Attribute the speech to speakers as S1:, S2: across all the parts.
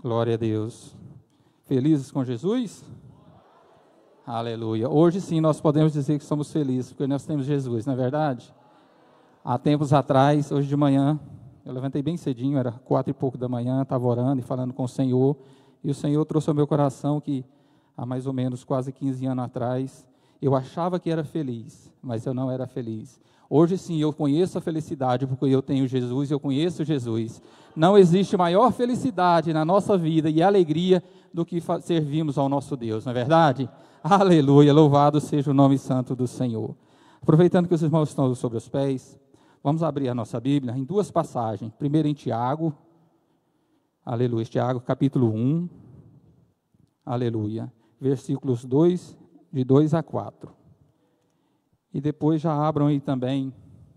S1: Glória a Deus. Felizes com Jesus? Aleluia. Hoje sim nós podemos dizer que somos felizes, porque nós temos Jesus, não é verdade? Há tempos atrás, hoje de manhã, eu levantei bem cedinho, era 4 e pouco da manhã, estava orando e falando com o Senhor, e o Senhor trouxe ao meu coração que há mais ou menos quase 15 anos atrás, eu achava que era feliz, mas eu não era feliz. Hoje sim eu conheço a felicidade, porque eu tenho Jesus, eu conheço Jesus. Não existe maior felicidade na nossa vida e alegria do que servirmos ao nosso Deus, não é verdade? Aleluia, louvado seja o nome santo do Senhor. Aproveitando que os irmãos estão sobre os pés, vamos abrir a nossa Bíblia em 2 passagens. Primeiro em Tiago, aleluia, Tiago capítulo 1, aleluia, versículos 2, de 2 a 4. E depois já abram aí também,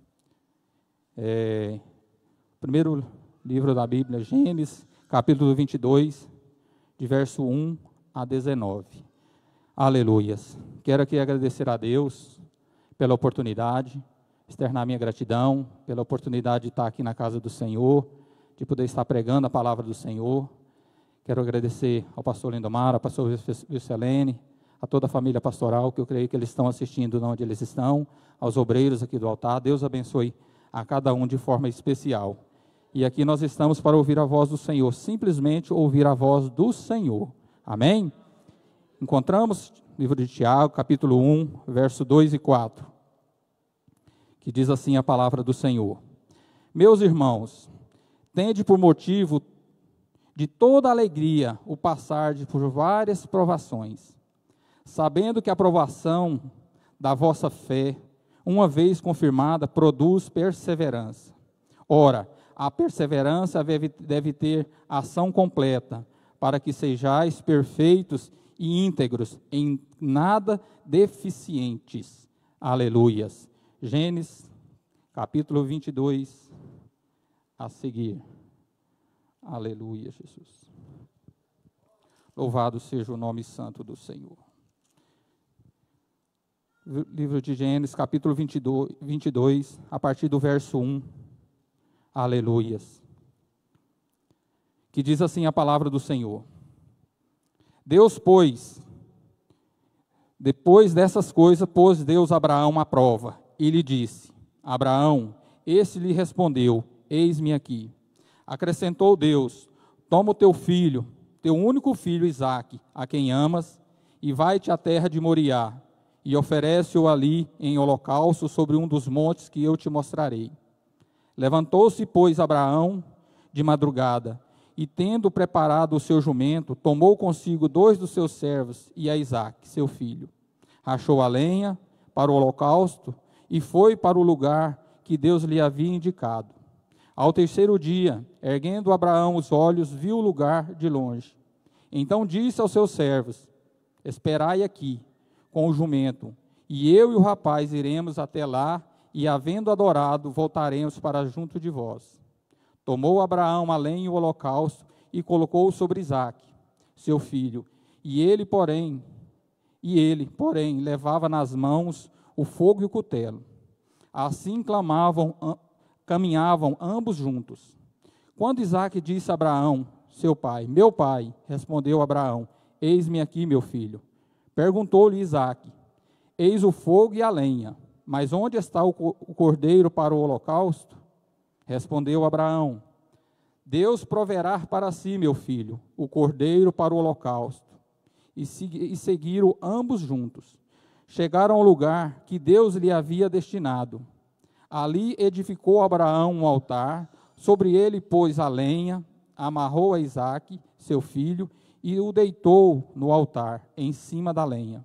S1: primeiro livro da Bíblia, Gênesis, capítulo 22, de verso 1 a 19. Aleluias. Quero aqui agradecer a Deus pela oportunidade, externar minha gratidão, pela oportunidade de estar aqui na casa do Senhor, de poder estar pregando a palavra do Senhor. Quero agradecer ao pastor Lindomar, ao pastor Vilcelene, a toda a família pastoral, que eu creio que eles estão assistindo onde eles estão, aos obreiros aqui do altar. Deus abençoe a cada um de forma especial. E aqui nós estamos para ouvir a voz do Senhor, simplesmente ouvir a voz do Senhor. Amém? Encontramos o livro de Tiago, capítulo 1, verso 2 e 4, que diz assim a palavra do Senhor: Meus irmãos, tende por motivo de toda alegria o passar por várias provações, sabendo que a provação da vossa fé, uma vez confirmada, produz perseverança. Ora, a perseverança deve ter ação completa, para que sejais perfeitos e íntegros, em nada deficientes. Aleluias. Gênesis, capítulo 22, a seguir. Aleluia, Jesus. Louvado seja o nome santo do Senhor. Livro de Gênesis, capítulo 22, a partir do verso 1. Aleluias. Que diz assim a palavra do Senhor: Deus, pois, depois dessas coisas, pôs Deus a Abraão à prova, e lhe disse: Abraão, esse lhe respondeu: Eis-me aqui. Acrescentou Deus: Toma o teu filho, teu único filho Isaque, a quem amas, e vai-te à terra de Moriá, e oferece-o ali em holocausto sobre um dos montes que eu te mostrarei. Levantou-se, pois, Abraão de madrugada, e tendo preparado o seu jumento, tomou consigo 2 dos seus servos e a Isaque, seu filho. Rachou a lenha para o holocausto e foi para o lugar que Deus lhe havia indicado. Ao 3º dia, erguendo Abraão os olhos, viu o lugar de longe. Então disse aos seus servos: Esperai aqui com o jumento, e eu e o rapaz iremos até lá, e havendo adorado, voltaremos para junto de vós. Tomou Abraão a lenha e o holocausto, e colocou-o sobre Isaque, seu filho, e ele, porém, levava nas mãos o fogo e o cutelo. Assim caminhavam ambos juntos. Quando Isaque disse a Abraão, seu pai: Meu pai, respondeu Abraão: Eis-me aqui, meu filho. Perguntou-lhe Isaque: Eis o fogo e a lenha, mas onde está o cordeiro para o holocausto? Respondeu Abraão: Deus proverá para si, meu filho, o cordeiro para o holocausto. E seguiram ambos juntos. Chegaram ao lugar que Deus lhe havia destinado. Ali edificou Abraão um altar, sobre ele pôs a lenha, amarrou a Isaque, seu filho, e o deitou no altar, em cima da lenha.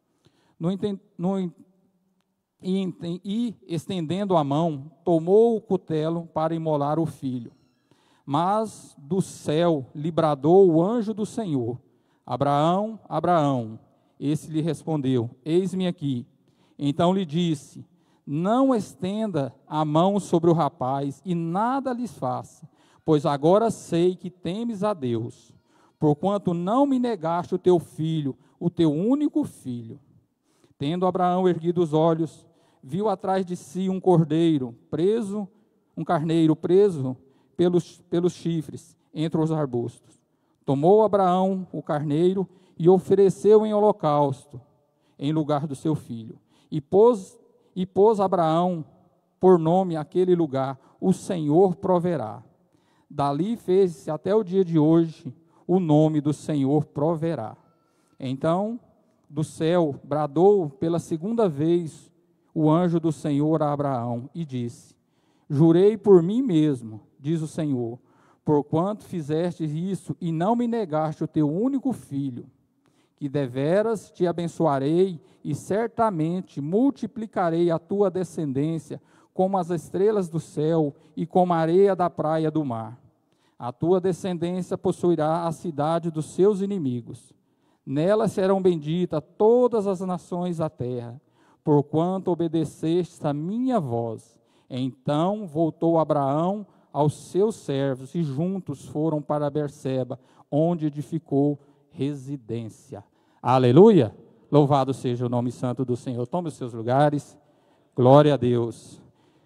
S1: E, estendendo a mão, tomou o cutelo para imolar o filho. Mas do céu lhe bradou o anjo do Senhor: Abraão, Abraão. Esse lhe respondeu: Eis-me aqui. Então lhe disse: Não estenda a mão sobre o rapaz e nada lhes faça, pois agora sei que temes a Deus, porquanto não me negaste o teu filho, o teu único filho. Tendo Abraão erguido os olhos, viu atrás de si um carneiro preso pelos chifres entre os arbustos. Tomou Abraão o carneiro e ofereceu em holocausto, em lugar do seu filho. E pôs Abraão por nome aquele lugar, o Senhor proverá. Dali fez-se até o dia de hoje, o nome do Senhor proverá. Então, do céu, bradou pela segunda vez o anjo do Senhor a Abraão e disse: Jurei por mim mesmo, diz o Senhor, porquanto fizeste isso e não me negaste o teu único filho, que deveras te abençoarei e certamente multiplicarei a tua descendência como as estrelas do céu e como a areia da praia do mar. A tua descendência possuirá a cidade dos seus inimigos. Nela serão benditas todas as nações da terra, porquanto obedeceste a minha voz. Então voltou Abraão aos seus servos e juntos foram para Berseba, onde edificou residência. Aleluia! Louvado seja o nome santo do Senhor. Tome os seus lugares. Glória a Deus.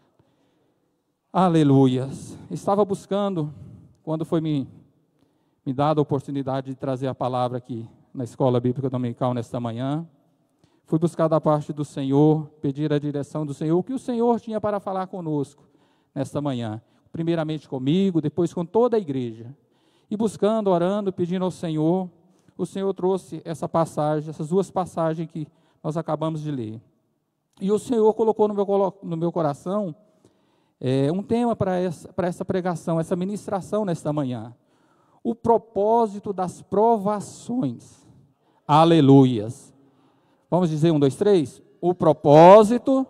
S1: Aleluia. Estava buscando, quando foi me dada a oportunidade de trazer a palavra aqui na Escola Bíblica Dominical nesta manhã, fui buscar da parte do Senhor, pedir a direção do Senhor, o que o Senhor tinha para falar conosco nesta manhã. Primeiramente comigo, depois com toda a igreja. E buscando, orando, pedindo ao Senhor, o Senhor trouxe essa passagem, essas duas passagens que nós acabamos de ler. E o Senhor colocou no meu coração um tema para essa pregação, essa ministração nesta manhã. O propósito das provações. Aleluias. Vamos dizer 1, 2, 3? O propósito.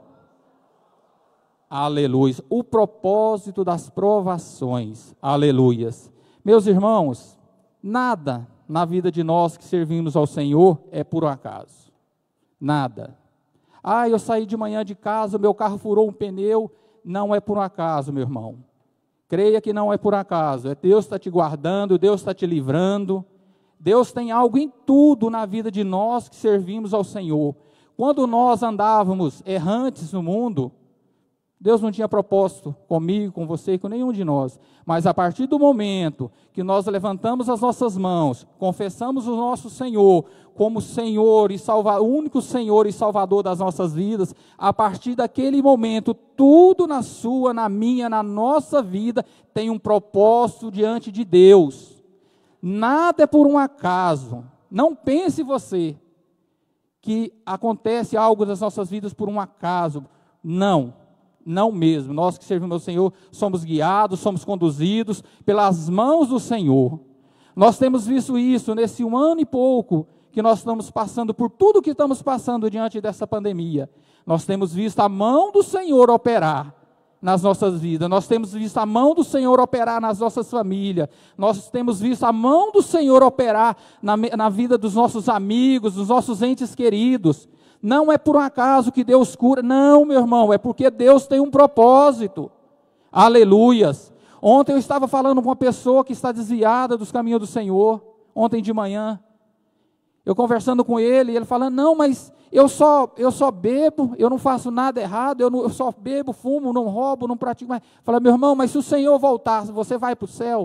S1: Aleluias. O propósito das provações. Aleluias. Meus irmãos, nada na vida de nós que servimos ao Senhor é por acaso. Nada. Eu saí de manhã de casa, meu carro furou um pneu. Não é por acaso, meu irmão. Creia que não é por acaso. Deus está te guardando, Deus está te livrando. Deus tem algo em tudo na vida de nós que servimos ao Senhor. Quando nós andávamos errantes no mundo, Deus não tinha propósito comigo, com você, com nenhum de nós. Mas a partir do momento que nós levantamos as nossas mãos, confessamos o nosso Senhor como Senhor e Salvador, o único Senhor e Salvador das nossas vidas, a partir daquele momento, tudo na sua, na minha, na nossa vida tem um propósito diante de Deus. Nada é por um acaso. Não pense você que acontece algo nas nossas vidas por um acaso. Não. Não mesmo, nós que servimos ao Senhor, somos guiados, somos conduzidos pelas mãos do Senhor. Nós temos visto isso nesse 1 ano e pouco, que nós estamos passando por tudo que estamos passando diante dessa pandemia. Nós temos visto a mão do Senhor operar nas nossas vidas, nós temos visto a mão do Senhor operar nas nossas famílias, nós temos visto a mão do Senhor operar na vida dos nossos amigos, dos nossos entes queridos. Não é por um acaso que Deus cura, não, meu irmão, é porque Deus tem um propósito. Aleluias. Ontem eu estava falando com uma pessoa que está desviada dos caminhos do Senhor, ontem de manhã. Eu conversando com ele, e ele falando: não, mas eu só bebo, eu não faço nada errado, eu só bebo, fumo, não roubo, não pratico mais. Fala: meu irmão, mas se o Senhor voltar, você vai para o céu?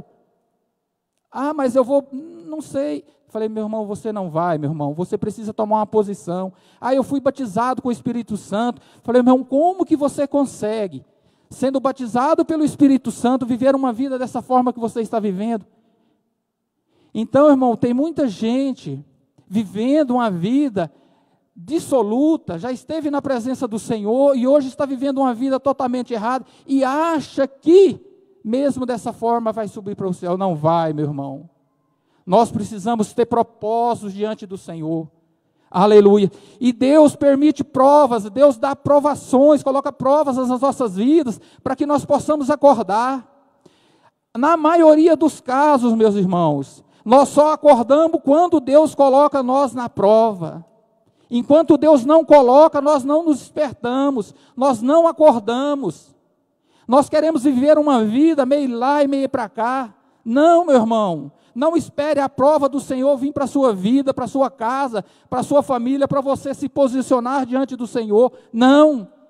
S1: Mas eu vou, não sei. Falei: meu irmão, você não vai, meu irmão, você precisa tomar uma posição. Eu fui batizado com o Espírito Santo. Falei: meu irmão, como que você consegue, sendo batizado pelo Espírito Santo, viver uma vida dessa forma que você está vivendo? Então, irmão, tem muita gente vivendo uma vida dissoluta, já esteve na presença do Senhor e hoje está vivendo uma vida totalmente errada e acha que, mesmo dessa forma, vai subir para o céu. Não vai, meu irmão. Nós precisamos ter propósitos diante do Senhor. Aleluia. E Deus permite provas, Deus dá provações, coloca provas nas nossas vidas, para que nós possamos acordar. Na maioria dos casos, meus irmãos, nós só acordamos quando Deus coloca nós na prova. Enquanto Deus não coloca, nós não nos despertamos, nós não acordamos. Nós queremos viver uma vida meio lá e meio para cá. Não, meu irmão. Não espere a prova do Senhor vir para a sua vida, para a sua casa, para a sua família, para você se posicionar diante do Senhor. Não.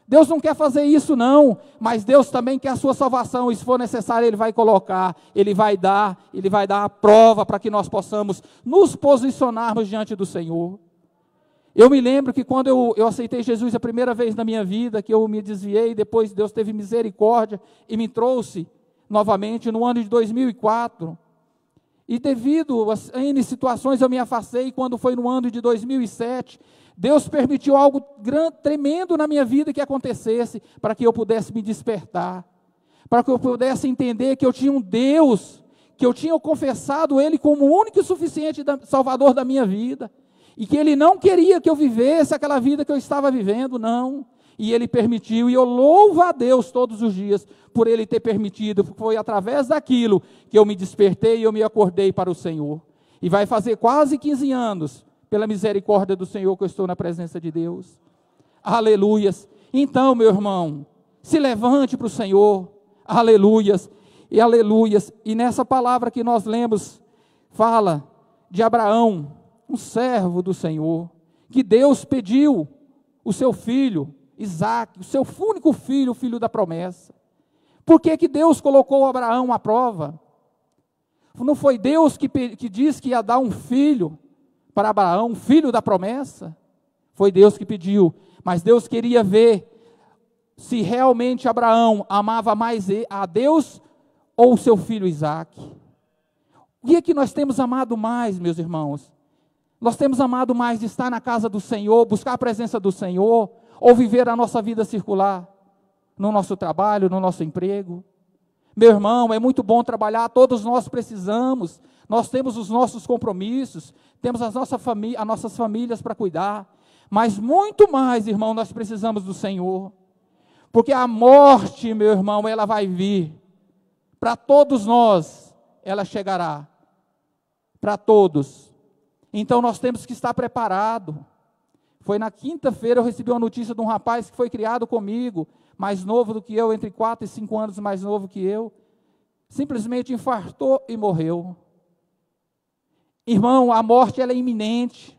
S1: Deus não quer fazer isso não, mas Deus também quer a sua salvação, e se for necessário Ele vai colocar, Ele vai dar a prova para que nós possamos nos posicionarmos diante do Senhor. Eu me lembro que quando eu aceitei Jesus a primeira vez na minha vida, que eu me desviei, depois Deus teve misericórdia e me trouxe novamente no ano de 2004, e devido a N situações eu me afastei. Quando foi no ano de 2007, Deus permitiu algo tremendo na minha vida que acontecesse, para que eu pudesse me despertar, para que eu pudesse entender que eu tinha um Deus, que eu tinha confessado Ele como o único e suficiente Salvador da minha vida, e que Ele não queria que eu vivesse aquela vida que eu estava vivendo, não, e Ele permitiu, e eu louvo a Deus todos os dias, por Ele ter permitido, porque foi através daquilo que eu me despertei e eu me acordei para o Senhor, e vai fazer quase 15 anos, pela misericórdia do Senhor, que eu estou na presença de Deus. Aleluias. Então, meu irmão, se levante para o Senhor. Aleluias. E aleluias. E nessa palavra que nós lemos, fala de Abraão, um servo do Senhor, que Deus pediu o seu filho, Isaque, o seu único filho, o filho da promessa. Por que Deus colocou Abraão à prova? Não foi Deus que disse que ia dar um filho para Abraão, filho da promessa? Foi Deus que pediu, mas Deus queria ver se realmente Abraão amava mais a Deus ou o seu filho Isaque. O que é que nós temos amado mais, meus irmãos? Nós temos amado mais de estar na casa do Senhor, buscar a presença do Senhor, ou viver a nossa vida circular, no nosso trabalho, no nosso emprego? Meu irmão, é muito bom trabalhar, todos nós precisamos, nós temos os nossos compromissos, temos as nossas famílias para cuidar, mas muito mais, irmão, nós precisamos do Senhor, porque a morte, meu irmão, ela vai vir, para todos nós, ela chegará, para todos, então nós temos que estar preparados. Foi na quinta-feira eu recebi uma notícia de um rapaz que foi criado comigo, mais novo do que eu, entre 4 e 5 anos mais novo que eu, simplesmente infartou e morreu. Irmão, a morte ela é iminente.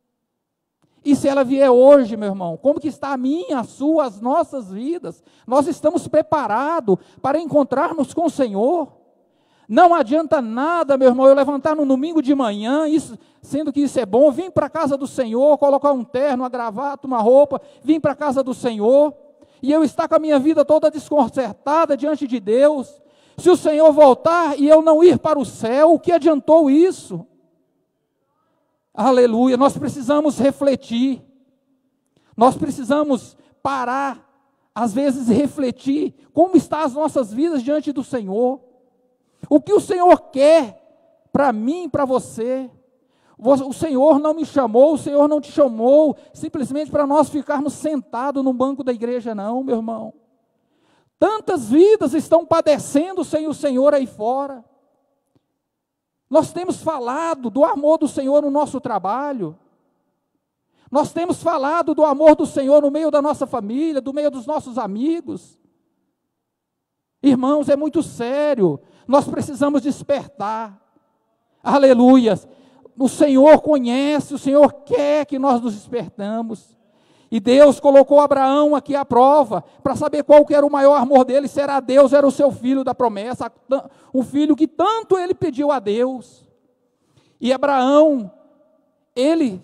S1: E se ela vier hoje, meu irmão, como que está a minha, a sua, as nossas vidas? Nós estamos preparados para encontrarmos com o Senhor. Não adianta nada, meu irmão, eu levantar no domingo de manhã, sendo que isso é bom, vim para a casa do Senhor, colocar um terno, uma gravata, uma roupa, vim para a casa do Senhor, e eu estar com a minha vida toda desconcertada diante de Deus. Se o Senhor voltar e eu não ir para o céu, o que adiantou isso? Aleluia, nós precisamos refletir, nós precisamos parar, às vezes refletir, como estão as nossas vidas diante do Senhor, o que o Senhor quer para mim, para você. O Senhor não me chamou, o Senhor não te chamou, simplesmente para nós ficarmos sentados no banco da igreja, não, meu irmão. Tantas vidas estão padecendo sem o Senhor aí fora. Nós temos falado do amor do Senhor no nosso trabalho. Nós temos falado do amor do Senhor no meio da nossa família, no meio dos nossos amigos. Irmãos, é muito sério. Nós precisamos despertar. Aleluia. O Senhor conhece, o Senhor quer que nós nos despertamos. E Deus colocou Abraão aqui à prova, para saber qual que era o maior amor dele, se era Deus, era o seu filho da promessa, o filho que tanto ele pediu a Deus. E Abraão, ele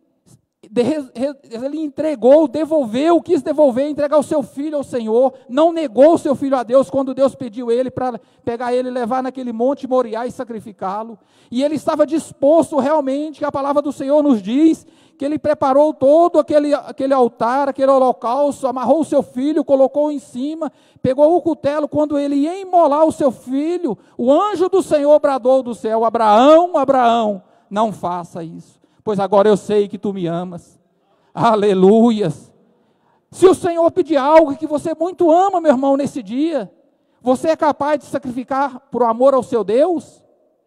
S1: entregou, devolveu, quis devolver, entregar o seu filho ao Senhor, não negou o seu filho a Deus, quando Deus pediu ele para pegar ele e levar naquele monte Moriá e sacrificá-lo, e ele estava disposto realmente, que a palavra do Senhor nos diz, que ele preparou todo aquele altar, aquele holocausto, amarrou o seu filho, colocou em cima, pegou o cutelo, quando ele ia imolar o seu filho, o anjo do Senhor bradou do céu: Abraão, Abraão, não faça isso, pois agora eu sei que tu me amas. Aleluias. Se o Senhor pedir algo que você muito ama, meu irmão, nesse dia, você é capaz de sacrificar por amor ao seu Deus?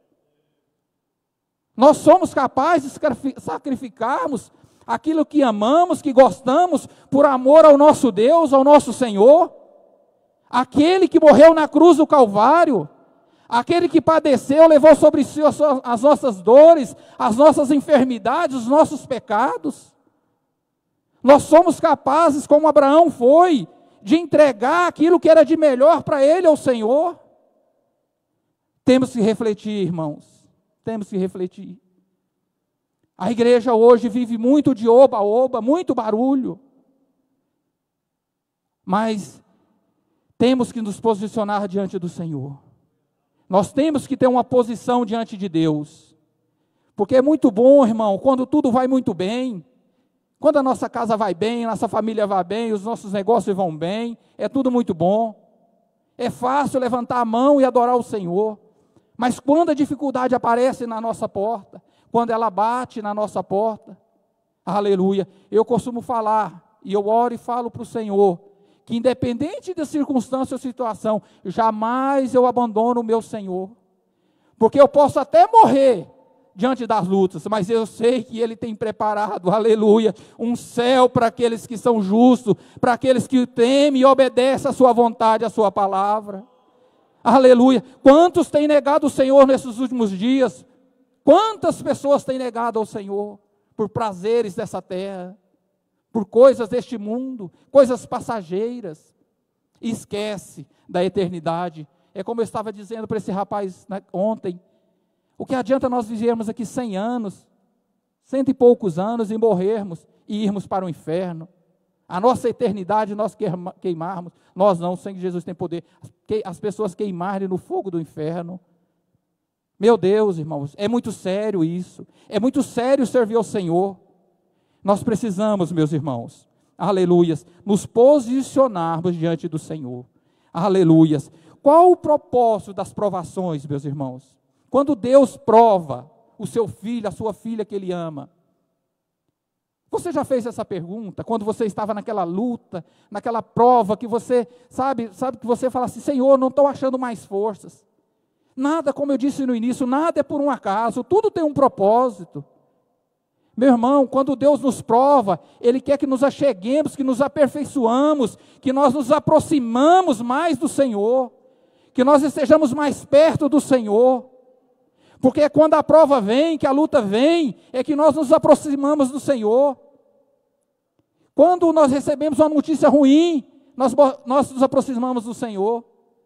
S1: Nós somos capazes de sacrificarmos aquilo que amamos, que gostamos, por amor ao nosso Deus, ao nosso Senhor? Aquele que morreu na cruz do Calvário, aquele que padeceu, levou sobre si as nossas dores, as nossas enfermidades, os nossos pecados. Nós somos capazes, como Abraão foi, de entregar aquilo que era de melhor para ele ao Senhor. Temos que refletir, irmãos, temos que refletir. A igreja hoje vive muito de oba-oba, muito barulho. Mas temos que nos posicionar diante do Senhor. Nós temos que ter uma posição diante de Deus. Porque é muito bom, irmão, quando tudo vai muito bem. Quando a nossa casa vai bem, nossa família vai bem, os nossos negócios vão bem, é tudo muito bom. É fácil levantar a mão e adorar o Senhor. Mas quando a dificuldade aparece na nossa porta, quando ela bate na nossa porta, aleluia, eu costumo falar, e eu oro e falo para o Senhor, que independente da circunstância ou situação, jamais eu abandono o meu Senhor. Porque eu posso até morrer diante das lutas, mas eu sei que Ele tem preparado, aleluia, um céu para aqueles que são justos, para aqueles que temem e obedecem a sua vontade, a sua palavra, aleluia. Quantos têm negado o Senhor nesses últimos dias? Quantas pessoas têm negado ao Senhor, por prazeres dessa terra, por coisas deste mundo, coisas passageiras, e esquece da eternidade. É como eu estava dizendo para esse rapaz ontem, o que adianta nós vivermos aqui 100 anos, 100 e poucos anos, e morrermos e irmos para o inferno? A nossa eternidade nós queimarmos, nós não, o sangue de Jesus tem poder, as pessoas queimarem no fogo do inferno. Meu Deus, irmãos, é muito sério isso, é muito sério servir ao Senhor. Nós precisamos, meus irmãos, aleluias, nos posicionarmos diante do Senhor, aleluias. Qual o propósito das provações, meus irmãos? Quando Deus prova o seu filho, a sua filha que Ele ama. Você já fez essa pergunta? Quando você estava naquela luta, naquela prova, que você, sabe que você fala assim, Senhor, não estou achando mais forças. Nada, como eu disse no início, nada é por um acaso, tudo tem um propósito. Meu irmão, quando Deus nos prova, Ele quer que nos acheguemos, que nos aperfeiçoamos, que nós nos aproximamos mais do Senhor, que nós estejamos mais perto do Senhor. Porque é quando a prova vem, que a luta vem, é que nós nos aproximamos do Senhor. Quando nós recebemos uma notícia ruim, nós nos aproximamos do Senhor.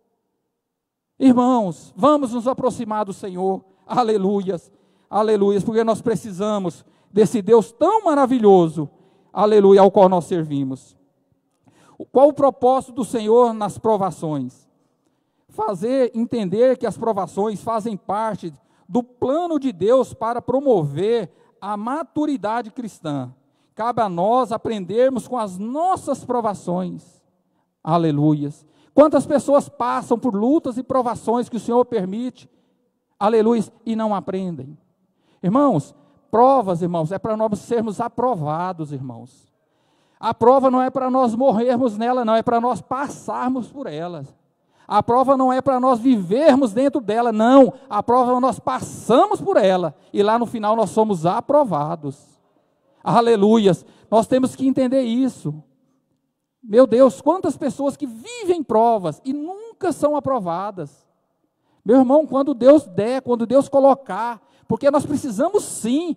S1: Irmãos, vamos nos aproximar do Senhor, aleluias, aleluias, porque nós precisamos desse Deus tão maravilhoso, aleluia, ao qual nós servimos. Qual o propósito do Senhor nas provações? Fazer entender que as provações fazem parte do plano de Deus para promover a maturidade cristã. Cabe a nós aprendermos com as nossas provações. Aleluias. Quantas pessoas passam por lutas e provações que o Senhor permite, aleluia, e não aprendem. Irmãos, provas, irmãos, é para nós sermos aprovados, irmãos. A prova não é para nós morrermos nela, não, é para nós passarmos por elas. A prova não é para nós vivermos dentro dela, não. A prova nós passamos por ela, e lá no final nós somos aprovados. Aleluias. Nós temos que entender isso. Meu Deus, quantas pessoas que vivem provas e nunca são aprovadas. Meu irmão, quando Deus der, quando Deus colocar, porque nós precisamos sim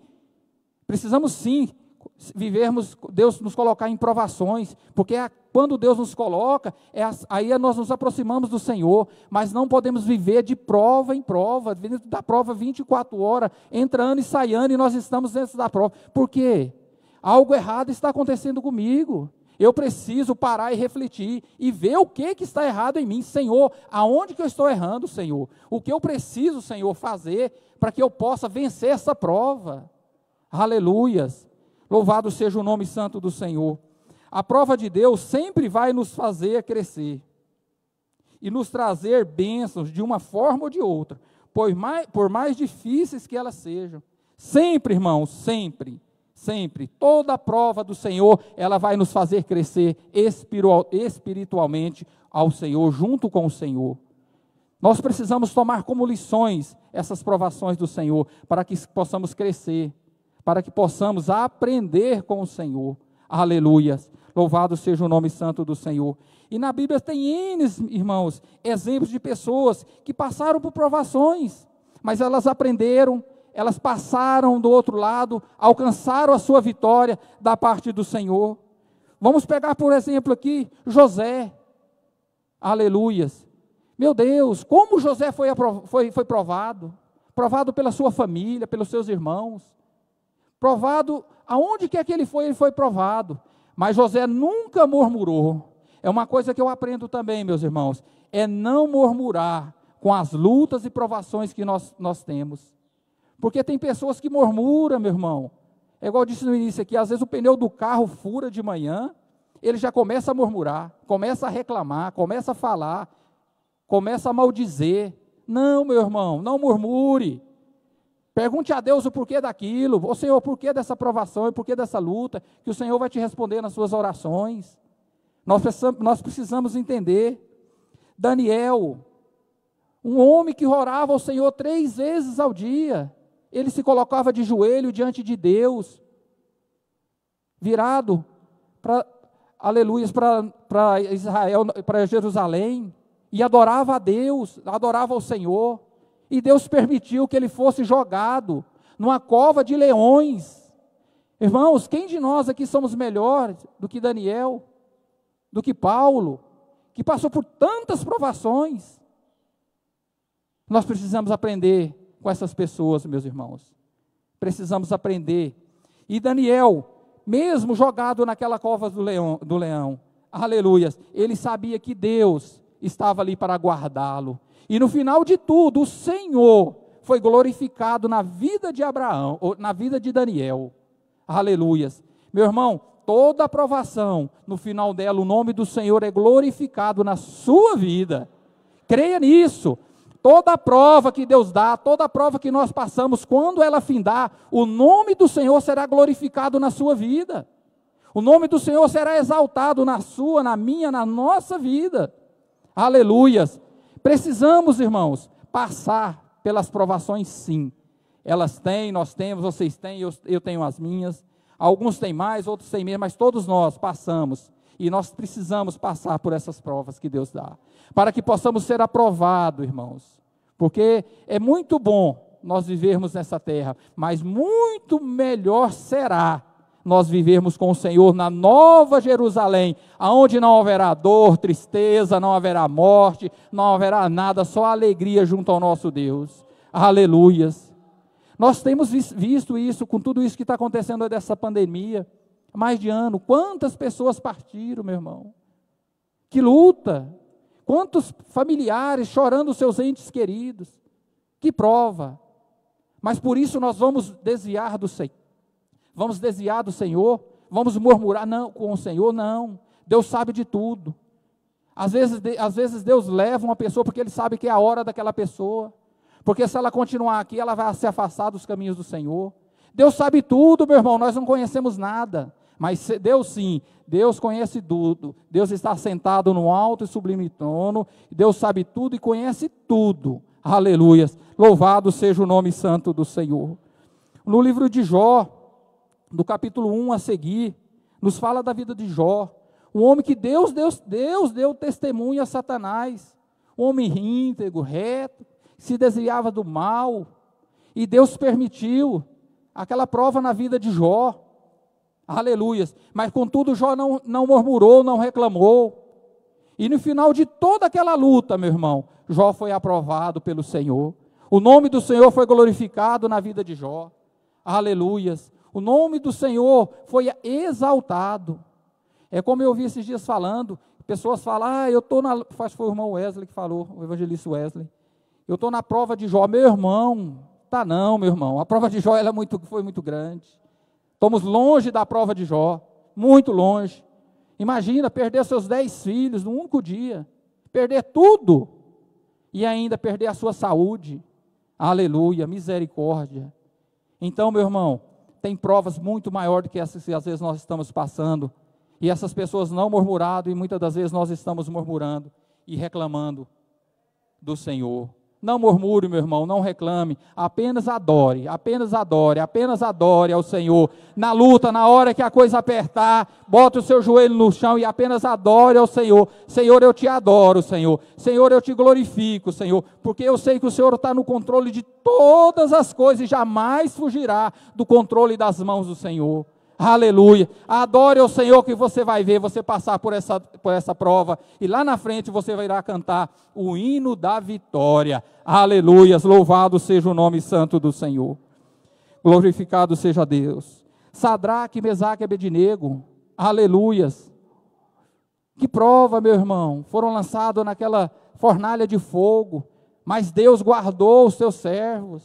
S1: vivermos, Deus nos colocar em provações, porque quando Deus nos coloca, aí nós nos aproximamos do Senhor, mas não podemos viver de prova em prova, dentro da prova 24 horas, entrando e saindo, e nós estamos dentro da prova. Por quê? Algo errado está acontecendo comigo. Eu preciso parar e refletir, e ver o que está errado em mim. Senhor, aonde que eu estou errando, Senhor? O que eu preciso, Senhor, fazer, para que eu possa vencer essa prova? Aleluias. Louvado seja o nome santo do Senhor. A prova de Deus sempre vai nos fazer crescer e nos trazer bênçãos de uma forma ou de outra, por mais difíceis que elas sejam. Sempre, irmãos, sempre, toda a prova do Senhor, ela vai nos fazer crescer espiritualmente ao Senhor, junto com o Senhor. Nós precisamos tomar como lições essas provações do Senhor, para que possamos crescer, para que possamos aprender com o Senhor. Aleluias. Louvado seja o nome santo do Senhor. E na Bíblia tem N, irmãos, exemplos de pessoas que passaram por provações, mas elas aprenderam, elas passaram do outro lado, alcançaram a sua vitória da parte do Senhor. Vamos pegar, por exemplo, aqui, José. Aleluias. Meu Deus, como José foi provado? Provado pela sua família, pelos seus irmãos. Provado, aonde quer que ele foi provado. Mas José nunca murmurou. É uma coisa que eu aprendo também, meus irmãos, é não murmurar com as lutas e provações que nós temos. Porque tem pessoas que murmuram, meu irmão. É igual eu disse no início aqui, às vezes o pneu do carro fura de manhã, ele já começa a murmurar, começa a reclamar, começa a falar, começa a maldizer. Não, meu irmão, não murmure. Pergunte a Deus o porquê daquilo, ô Senhor, o porquê dessa provação e o porquê dessa luta, que o Senhor vai te responder nas suas orações. Nós precisamos entender. Daniel, um homem que orava ao Senhor 3 vezes ao dia, ele se colocava de joelho diante de Deus, virado aleluias, para Israel, para Jerusalém, e adorava a Deus, adorava ao Senhor, e Deus permitiu que ele fosse jogado numa cova de leões. Irmãos, quem de nós aqui somos melhores do que Daniel, do que Paulo, que passou por tantas provações? Nós precisamos aprender com essas pessoas, meus irmãos. Precisamos aprender. E Daniel, mesmo jogado naquela cova do leão, aleluias, ele sabia que Deus estava ali para guardá-lo. E no final de tudo, o Senhor foi glorificado na vida de Abraão, ou na vida de Daniel. Aleluias. Meu irmão, toda aprovação, no final dela, o nome do Senhor é glorificado na sua vida. Creia nisso. Toda prova que Deus dá, toda prova que nós passamos, quando ela findar, o nome do Senhor será glorificado na sua vida. O nome do Senhor será exaltado na sua, na minha, na nossa vida. Aleluias. Precisamos, irmãos, passar pelas provações, sim. Elas têm, nós temos, vocês têm, eu tenho as minhas. Alguns têm mais, outros têm menos, mas todos nós passamos. E nós precisamos passar por essas provas que Deus dá, para que possamos ser aprovados, irmãos. Porque é muito bom nós vivermos nessa terra, mas muito melhor será nós vivermos com o Senhor na nova Jerusalém, aonde não haverá dor, tristeza, não haverá morte, não haverá nada, só alegria junto ao nosso Deus. Aleluias. Nós temos visto isso, com tudo isso que está acontecendo dessa pandemia, há mais de ano. Quantas pessoas partiram, meu irmão? Que luta! Quantos familiares chorando os seus entes queridos? Que prova! Mas por isso nós vamos desviar do Senhor. Vamos desviar do Senhor? Vamos murmurar não, com o Senhor? Não. Deus sabe de tudo. Às vezes Deus leva uma pessoa porque Ele sabe que é a hora daquela pessoa. Porque se ela continuar aqui, ela vai se afastar dos caminhos do Senhor. Deus sabe tudo, meu irmão, nós não conhecemos nada. Mas Deus sim, Deus conhece tudo. Deus está sentado no alto e sublime trono. Deus sabe tudo e conhece tudo. Aleluias. Louvado seja o nome santo do Senhor. No livro de Jó, do capítulo 1 a seguir, nos fala da vida de Jó. Um homem que Deus deu testemunho a Satanás. Um homem íntegro, reto, se desviava do mal. E Deus permitiu aquela prova na vida de Jó. Aleluias. Mas contudo Jó não murmurou, não reclamou. E no final de toda aquela luta, meu irmão, Jó foi aprovado pelo Senhor. O nome do Senhor foi glorificado na vida de Jó. Aleluias. O nome do Senhor foi exaltado. É como eu ouvi esses dias falando, pessoas falam, eu estou na... Foi o irmão Wesley que falou, o evangelista Wesley. Eu estou na prova de Jó. Meu irmão, tá não, meu irmão. A prova de Jó foi muito grande. Estamos longe da prova de Jó, muito longe. Imagina perder seus 10 filhos num único dia, perder tudo e ainda perder a sua saúde. Aleluia, misericórdia. Então, meu irmão, tem provas muito maiores do que essas que às vezes nós estamos passando. E essas pessoas não murmuraram e muitas das vezes nós estamos murmurando e reclamando do Senhor. Não murmure, meu irmão, não reclame, apenas adore, apenas adore, apenas adore ao Senhor. Na luta, na hora que a coisa apertar, bota o seu joelho no chão e apenas adore ao Senhor. Senhor, eu te adoro, Senhor. Senhor, eu te glorifico, Senhor, porque eu sei que o Senhor está no controle de todas as coisas e jamais fugirá do controle das mãos do Senhor. Aleluia. Adore ao Senhor que você vai ver, você passar por essa prova. E lá na frente você irá cantar o hino da vitória. Aleluia. Louvado seja o nome santo do Senhor. Glorificado seja Deus. Sadraque, Mesaque e Abednego. Aleluias. Que prova, meu irmão. Foram lançados naquela fornalha de fogo. Mas Deus guardou os seus servos.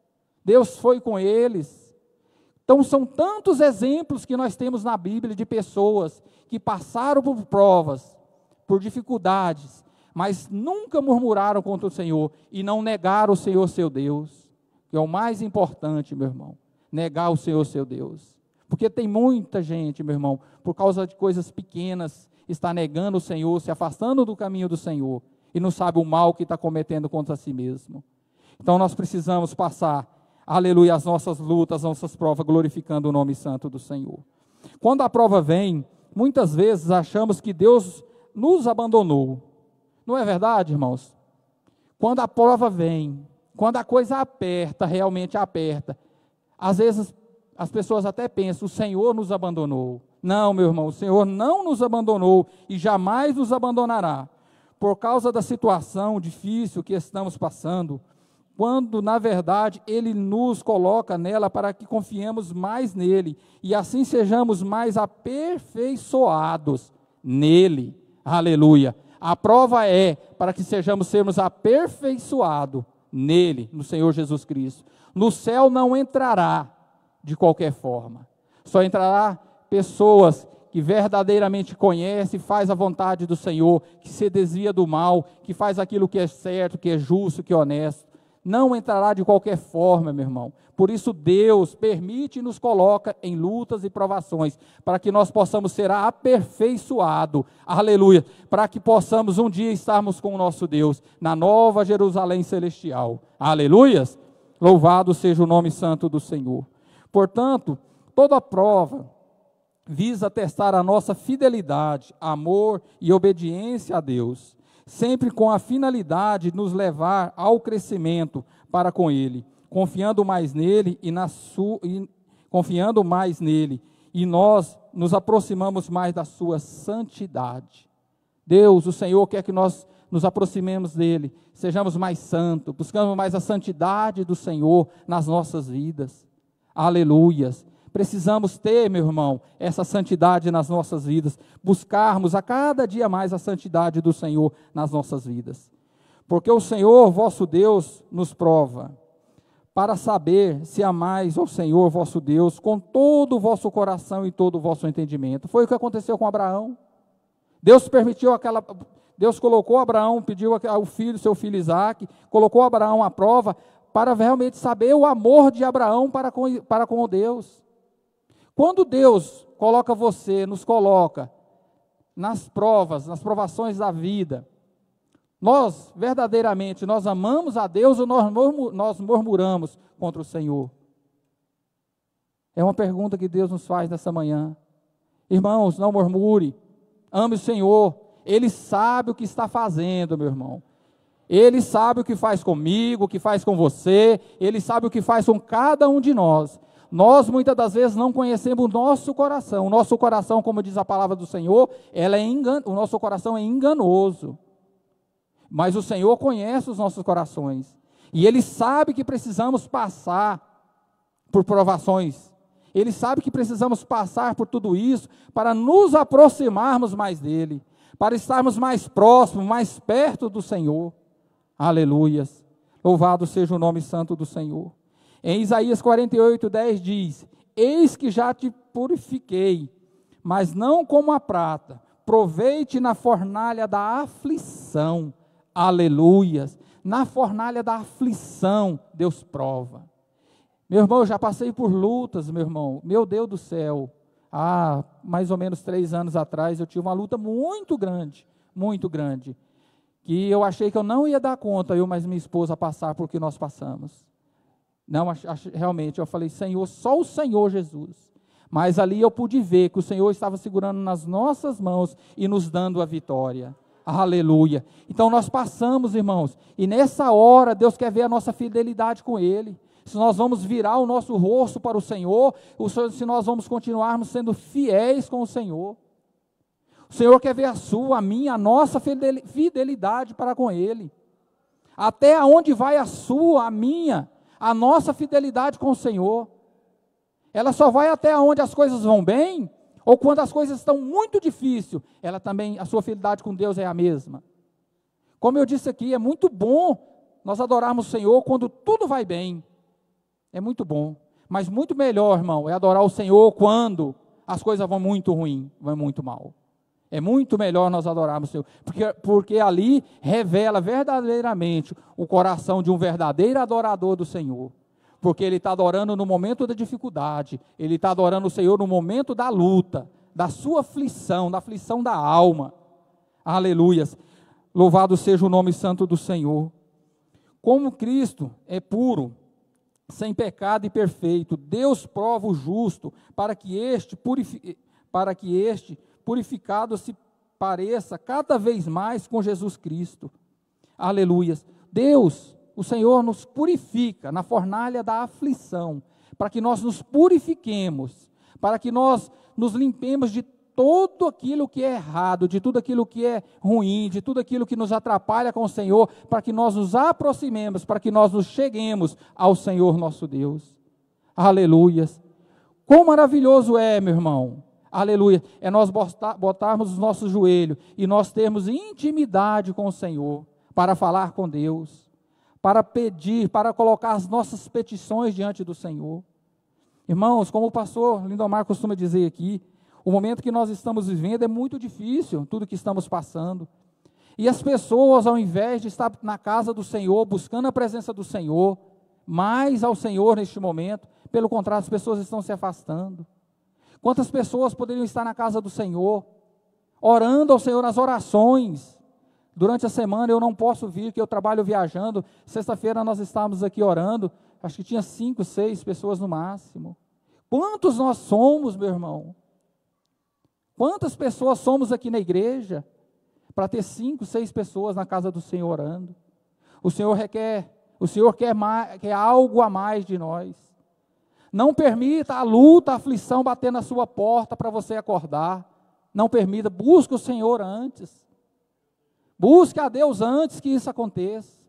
S1: Deus foi com eles. Então são tantos exemplos que nós temos na Bíblia de pessoas que passaram por provas, por dificuldades, mas nunca murmuraram contra o Senhor e não negaram o Senhor seu Deus, que é o mais importante, meu irmão, negar o Senhor seu Deus. Porque tem muita gente, meu irmão, por causa de coisas pequenas, está negando o Senhor, se afastando do caminho do Senhor e não sabe o mal que está cometendo contra si mesmo. Então nós precisamos passar, aleluia, as nossas lutas, as nossas provas, glorificando o nome santo do Senhor. Quando a prova vem, muitas vezes achamos que Deus nos abandonou. Não é verdade, irmãos? Quando a prova vem, quando a coisa aperta, realmente aperta, às vezes as pessoas até pensam, o Senhor nos abandonou. Não, meu irmão, o Senhor não nos abandonou e jamais nos abandonará. Por causa da situação difícil que estamos passando, quando, na verdade, Ele nos coloca nela para que confiemos mais nele, e assim sejamos mais aperfeiçoados nele. Aleluia. A prova é para que sermos aperfeiçoados nele, no Senhor Jesus Cristo. No céu não entrará de qualquer forma. Só entrará pessoas que verdadeiramente conhecem, faz a vontade do Senhor, que se desvia do mal, que faz aquilo que é certo, que é justo, que é honesto. Não entrará de qualquer forma, meu irmão. Por isso Deus permite e nos coloca em lutas e provações, para que nós possamos ser aperfeiçoados, aleluia, para que possamos um dia estarmos com o nosso Deus, na nova Jerusalém celestial, aleluias, louvado seja o nome santo do Senhor. Portanto, toda prova visa testar a nossa fidelidade, amor e obediência a Deus, sempre com a finalidade de nos levar ao crescimento para com Ele, confiando mais nele e nós nos aproximamos mais da sua santidade. Deus, o Senhor, quer que nós nos aproximemos dele, sejamos mais santos, buscamos mais a santidade do Senhor nas nossas vidas. Aleluias. Precisamos ter, meu irmão, essa santidade nas nossas vidas, buscarmos a cada dia mais a santidade do Senhor nas nossas vidas. Porque o Senhor, vosso Deus, nos prova, para saber se amais ao Senhor, vosso Deus, com todo o vosso coração e todo o vosso entendimento. Foi o que aconteceu com Abraão. Deus colocou Abraão, pediu ao filho, seu filho Isaque, colocou Abraão à prova, para realmente saber o amor de Abraão para com o Deus. Quando Deus nos coloca nas provas, nas provações da vida, nós verdadeiramente, nós amamos a Deus ou nós murmuramos contra o Senhor? É uma pergunta que Deus nos faz nessa manhã. Irmãos, não murmure, ame o Senhor, Ele sabe o que está fazendo, meu irmão. Ele sabe o que faz comigo, o que faz com você, Ele sabe o que faz com cada um de nós. Nós, muitas das vezes, não conhecemos o nosso coração. O nosso coração, como diz a palavra do Senhor, o nosso coração é enganoso. Mas o Senhor conhece os nossos corações. E Ele sabe que precisamos passar por provações. Ele sabe que precisamos passar por tudo isso para nos aproximarmos mais dEle, para estarmos mais próximos, mais perto do Senhor. Aleluias. Louvado seja o nome santo do Senhor. Em Isaías 48:10 diz: eis que já te purifiquei, mas não como a prata, provei-te na fornalha da aflição. Aleluias. Na fornalha da aflição, Deus prova. Meu irmão, eu já passei por lutas, meu irmão. Meu Deus do céu. Há mais ou menos 3 anos atrás, eu tive uma luta muito grande, que eu achei que eu não ia dar conta, eu mais minha esposa, passar por que nós passamos. Não, realmente, eu falei, Senhor, só o Senhor Jesus. Mas ali eu pude ver que o Senhor estava segurando nas nossas mãos e nos dando a vitória. Aleluia. Então nós passamos, irmãos, e nessa hora Deus quer ver a nossa fidelidade com Ele. se nós vamos virar o nosso rosto para o Senhor, se nós vamos continuarmos sendo fiéis com o Senhor. O Senhor quer ver a sua, a minha, a nossa fidelidade para com Ele. Até onde vai a sua, a minha, a nossa fidelidade com o Senhor? Ela só vai até onde as coisas vão bem, ou quando as coisas estão muito difíceis, ela também, a sua fidelidade com Deus é a mesma. Como eu disse aqui, é muito bom nós adorarmos o Senhor quando tudo vai bem. É muito bom. Mas muito melhor, irmão, é adorar o Senhor quando as coisas vão muito ruim, vão muito mal. É muito melhor nós adorarmos o Senhor, porque ali revela verdadeiramente o coração de um verdadeiro adorador do Senhor. Porque ele está adorando no momento da dificuldade, ele está adorando o Senhor no momento da luta, da sua aflição, da aflição da alma. Aleluias. Louvado seja o nome santo do Senhor. Como Cristo é puro, sem pecado e perfeito, Deus prova o justo para que este purificado se pareça cada vez mais com Jesus Cristo. Aleluias. Deus, o Senhor nos purifica na fornalha da aflição, para que nós nos purifiquemos, para que nós nos limpemos de tudo aquilo que é errado, de tudo aquilo que é ruim, de tudo aquilo que nos atrapalha com o Senhor, para que nós nos aproximemos, para que nós nos cheguemos ao Senhor nosso Deus. Aleluias. Quão maravilhoso é, meu irmão. Aleluia, é nós botarmos os nossos joelhos e nós termos intimidade com o Senhor, para falar com Deus, para pedir, para colocar as nossas petições diante do Senhor. Irmãos, como o pastor Lindomar costuma dizer aqui, o momento que nós estamos vivendo é muito difícil, tudo que estamos passando. E as pessoas, ao invés de estar na casa do Senhor, buscando a presença do Senhor, mais ao Senhor neste momento, pelo contrário, as pessoas estão se afastando. Quantas pessoas poderiam estar na casa do Senhor, orando ao Senhor nas orações? Durante a semana eu não posso vir, porque eu trabalho viajando. Sexta-feira nós estávamos aqui orando, acho que tinha 5, 6 pessoas no máximo. Quantos nós somos, meu irmão? Quantas pessoas somos aqui na igreja, para ter 5, 6 pessoas na casa do Senhor orando? O Senhor quer algo a mais de nós. Não permita a luta, a aflição bater na sua porta para você acordar. Não permita, busque o Senhor antes. Busque a Deus antes que isso aconteça.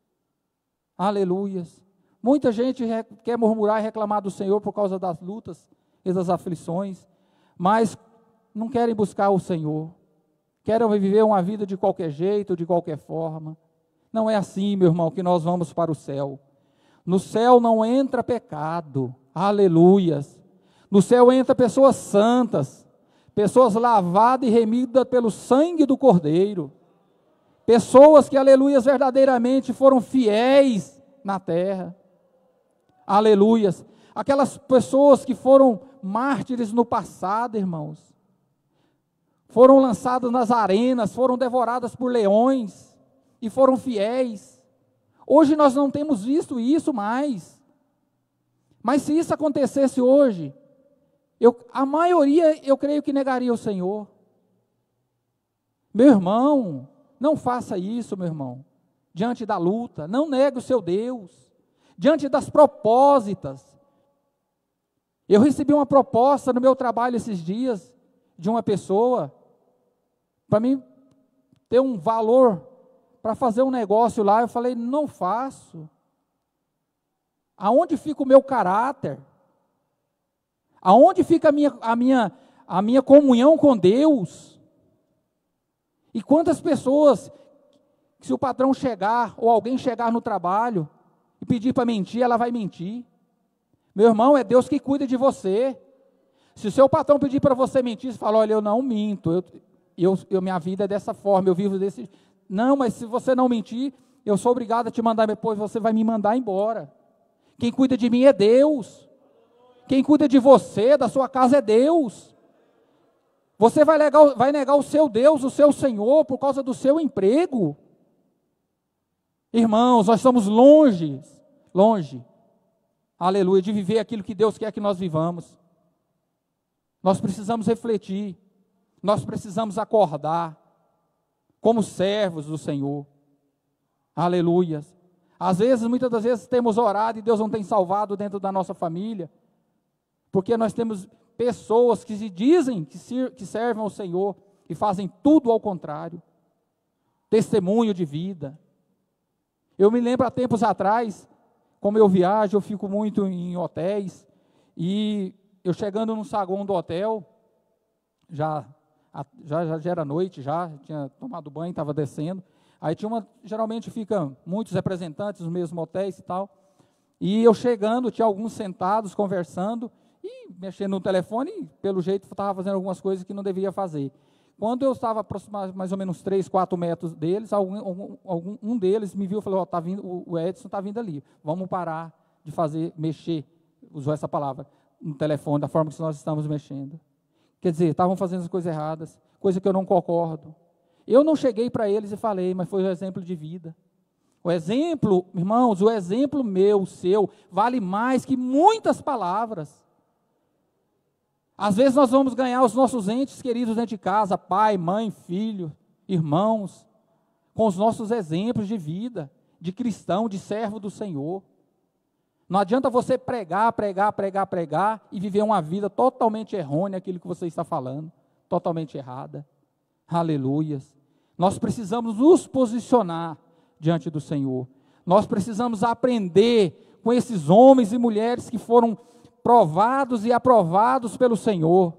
S1: Aleluias. Muita gente quer murmurar e reclamar do Senhor por causa das lutas e das aflições, mas não querem buscar o Senhor. Querem viver uma vida de qualquer jeito, de qualquer forma. Não é assim, meu irmão, que nós vamos para o céu. No céu não entra pecado. Aleluias. No céu entra pessoas santas, pessoas lavadas e remidas pelo sangue do Cordeiro, pessoas que, aleluias, verdadeiramente foram fiéis na terra. Aleluias. Aquelas pessoas que foram mártires no passado, irmãos, foram lançadas nas arenas, foram devoradas por leões e foram fiéis. Hoje nós não temos visto isso mais. Mas se isso acontecesse hoje, a maioria, eu creio que negaria o Senhor. Meu irmão, não faça isso, meu irmão. Diante da luta, não negue o seu Deus. Diante das propósitas. Eu recebi uma proposta no meu trabalho esses dias, de uma pessoa, para mim ter um valor, para fazer um negócio lá. Eu falei, não faço. Aonde fica o meu caráter? Aonde fica a minha comunhão com Deus? E quantas pessoas, se o patrão chegar, ou alguém chegar no trabalho, e pedir para mentir, ela vai mentir. Meu irmão, é Deus que cuida de você. Se o seu patrão pedir para você mentir, você fala, olha, eu não minto, minha vida é dessa forma, eu vivo desse... Não, mas se você não mentir, eu sou obrigado a te mandar, depois você vai me mandar embora. Quem cuida de mim é Deus. Quem cuida de você, da sua casa, é Deus. Você vai negar o seu Deus, o seu Senhor, por causa do seu emprego? Irmãos, nós estamos longe, aleluia, de viver aquilo que Deus quer que nós vivamos. Nós precisamos refletir, nós precisamos acordar, como servos do Senhor. Aleluia. Às vezes, muitas das vezes, temos orado e Deus não tem salvado dentro da nossa família, porque nós temos pessoas que se dizem que servem ao Senhor e fazem tudo ao contrário. Testemunho de vida. Eu me lembro há tempos atrás, como eu viajo, eu fico muito em hotéis, e eu chegando no saguão do hotel, já era noite, já tinha tomado banho, estava descendo, aí geralmente ficam muitos representantes nos mesmos hotéis e tal, e eu chegando, tinha alguns sentados, conversando, e mexendo no telefone, e pelo jeito estava fazendo algumas coisas que não devia fazer. Quando eu estava aproximado mais ou menos 3, 4 metros deles, um deles me viu e falou, o Edson está vindo ali, vamos parar de mexer, usou essa palavra, no telefone, da forma que nós estamos mexendo. Quer dizer, estavam fazendo as coisas erradas, coisa que eu não concordo. Eu não cheguei para eles e falei, mas foi um exemplo de vida. O exemplo, irmãos, o exemplo meu, seu, vale mais que muitas palavras. Às vezes nós vamos ganhar os nossos entes queridos dentro de casa, pai, mãe, filho, irmãos, com os nossos exemplos de vida, de cristão, de servo do Senhor. Não adianta você pregar e viver uma vida totalmente errônea, aquilo que você está falando, totalmente errada. Aleluias. Nós precisamos nos posicionar diante do Senhor. Nós precisamos aprender com esses homens e mulheres que foram provados e aprovados pelo Senhor.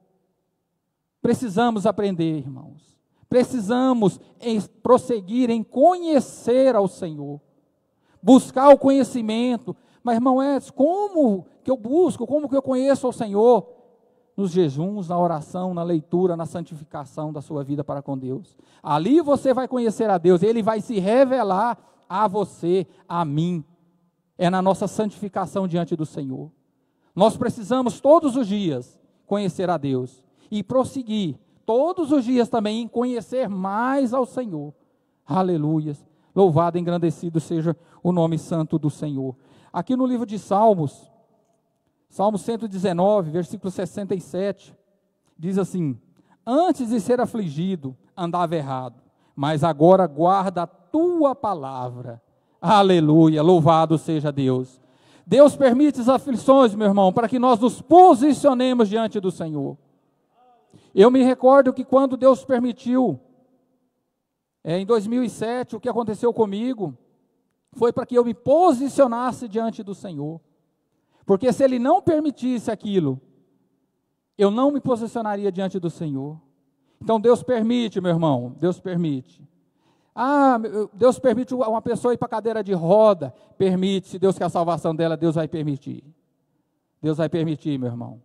S1: Precisamos aprender, irmãos. Precisamos prosseguir em conhecer ao Senhor. Buscar o conhecimento. Mas, irmão Edson, como que eu busco? Como que eu conheço ao Senhor? Nos jejuns, na oração, na leitura, na santificação da sua vida para com Deus. Ali você vai conhecer a Deus. Ele vai se revelar a você, a mim. É na nossa santificação diante do Senhor. Nós precisamos todos os dias conhecer a Deus e prosseguir todos os dias também em conhecer mais ao Senhor. Aleluias. Louvado e engrandecido seja o nome santo do Senhor. Aqui no livro de Salmos, Salmo 119, versículo 67, diz assim: antes de ser afligido, andava errado, mas agora guarda a tua palavra. Aleluia, louvado seja Deus. Deus permite as aflições, meu irmão, para que nós nos posicionemos diante do Senhor. Eu me recordo que quando Deus permitiu, em 2007, o que aconteceu comigo, foi para que eu me posicionasse diante do Senhor. Porque se Ele não permitisse aquilo, eu não me posicionaria diante do Senhor. Então Deus permite, meu irmão, Deus permite. Deus permite uma pessoa ir para a cadeira de roda, permite, se Deus quer a salvação dela, Deus vai permitir. Deus vai permitir, meu irmão.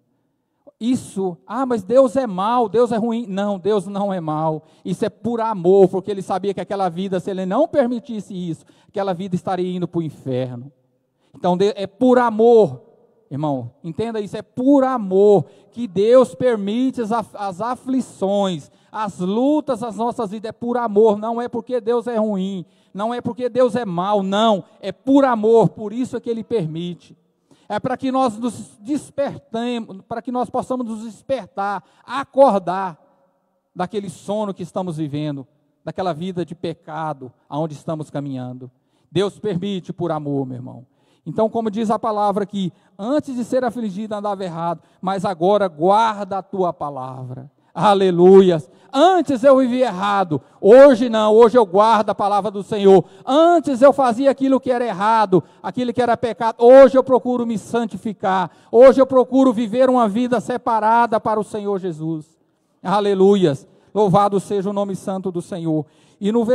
S1: Mas Deus é mau, Deus é ruim. Não, Deus não é mau. Isso é por amor, porque Ele sabia que aquela vida, se Ele não permitisse isso, aquela vida estaria indo para o inferno. Então é por amor, irmão, entenda isso, é por amor que Deus permite as aflições, as lutas das nossas vidas, é por amor, não é porque Deus é ruim, não é porque Deus é mau, não, é por amor, por isso é que Ele permite. É para que nós nos despertemos, para que nós possamos nos despertar, acordar daquele sono que estamos vivendo, daquela vida de pecado, aonde estamos caminhando. Deus permite por amor, meu irmão. Então, como diz a palavra aqui, antes de ser afligido andava errado, mas agora guarda a tua palavra. Aleluias. Antes eu vivia errado, hoje não, hoje eu guardo a palavra do Senhor. Antes eu fazia aquilo que era errado, aquilo que era pecado, hoje eu procuro me santificar, hoje eu procuro viver uma vida separada para o Senhor Jesus. Aleluias. Louvado seja o nome santo do Senhor. E no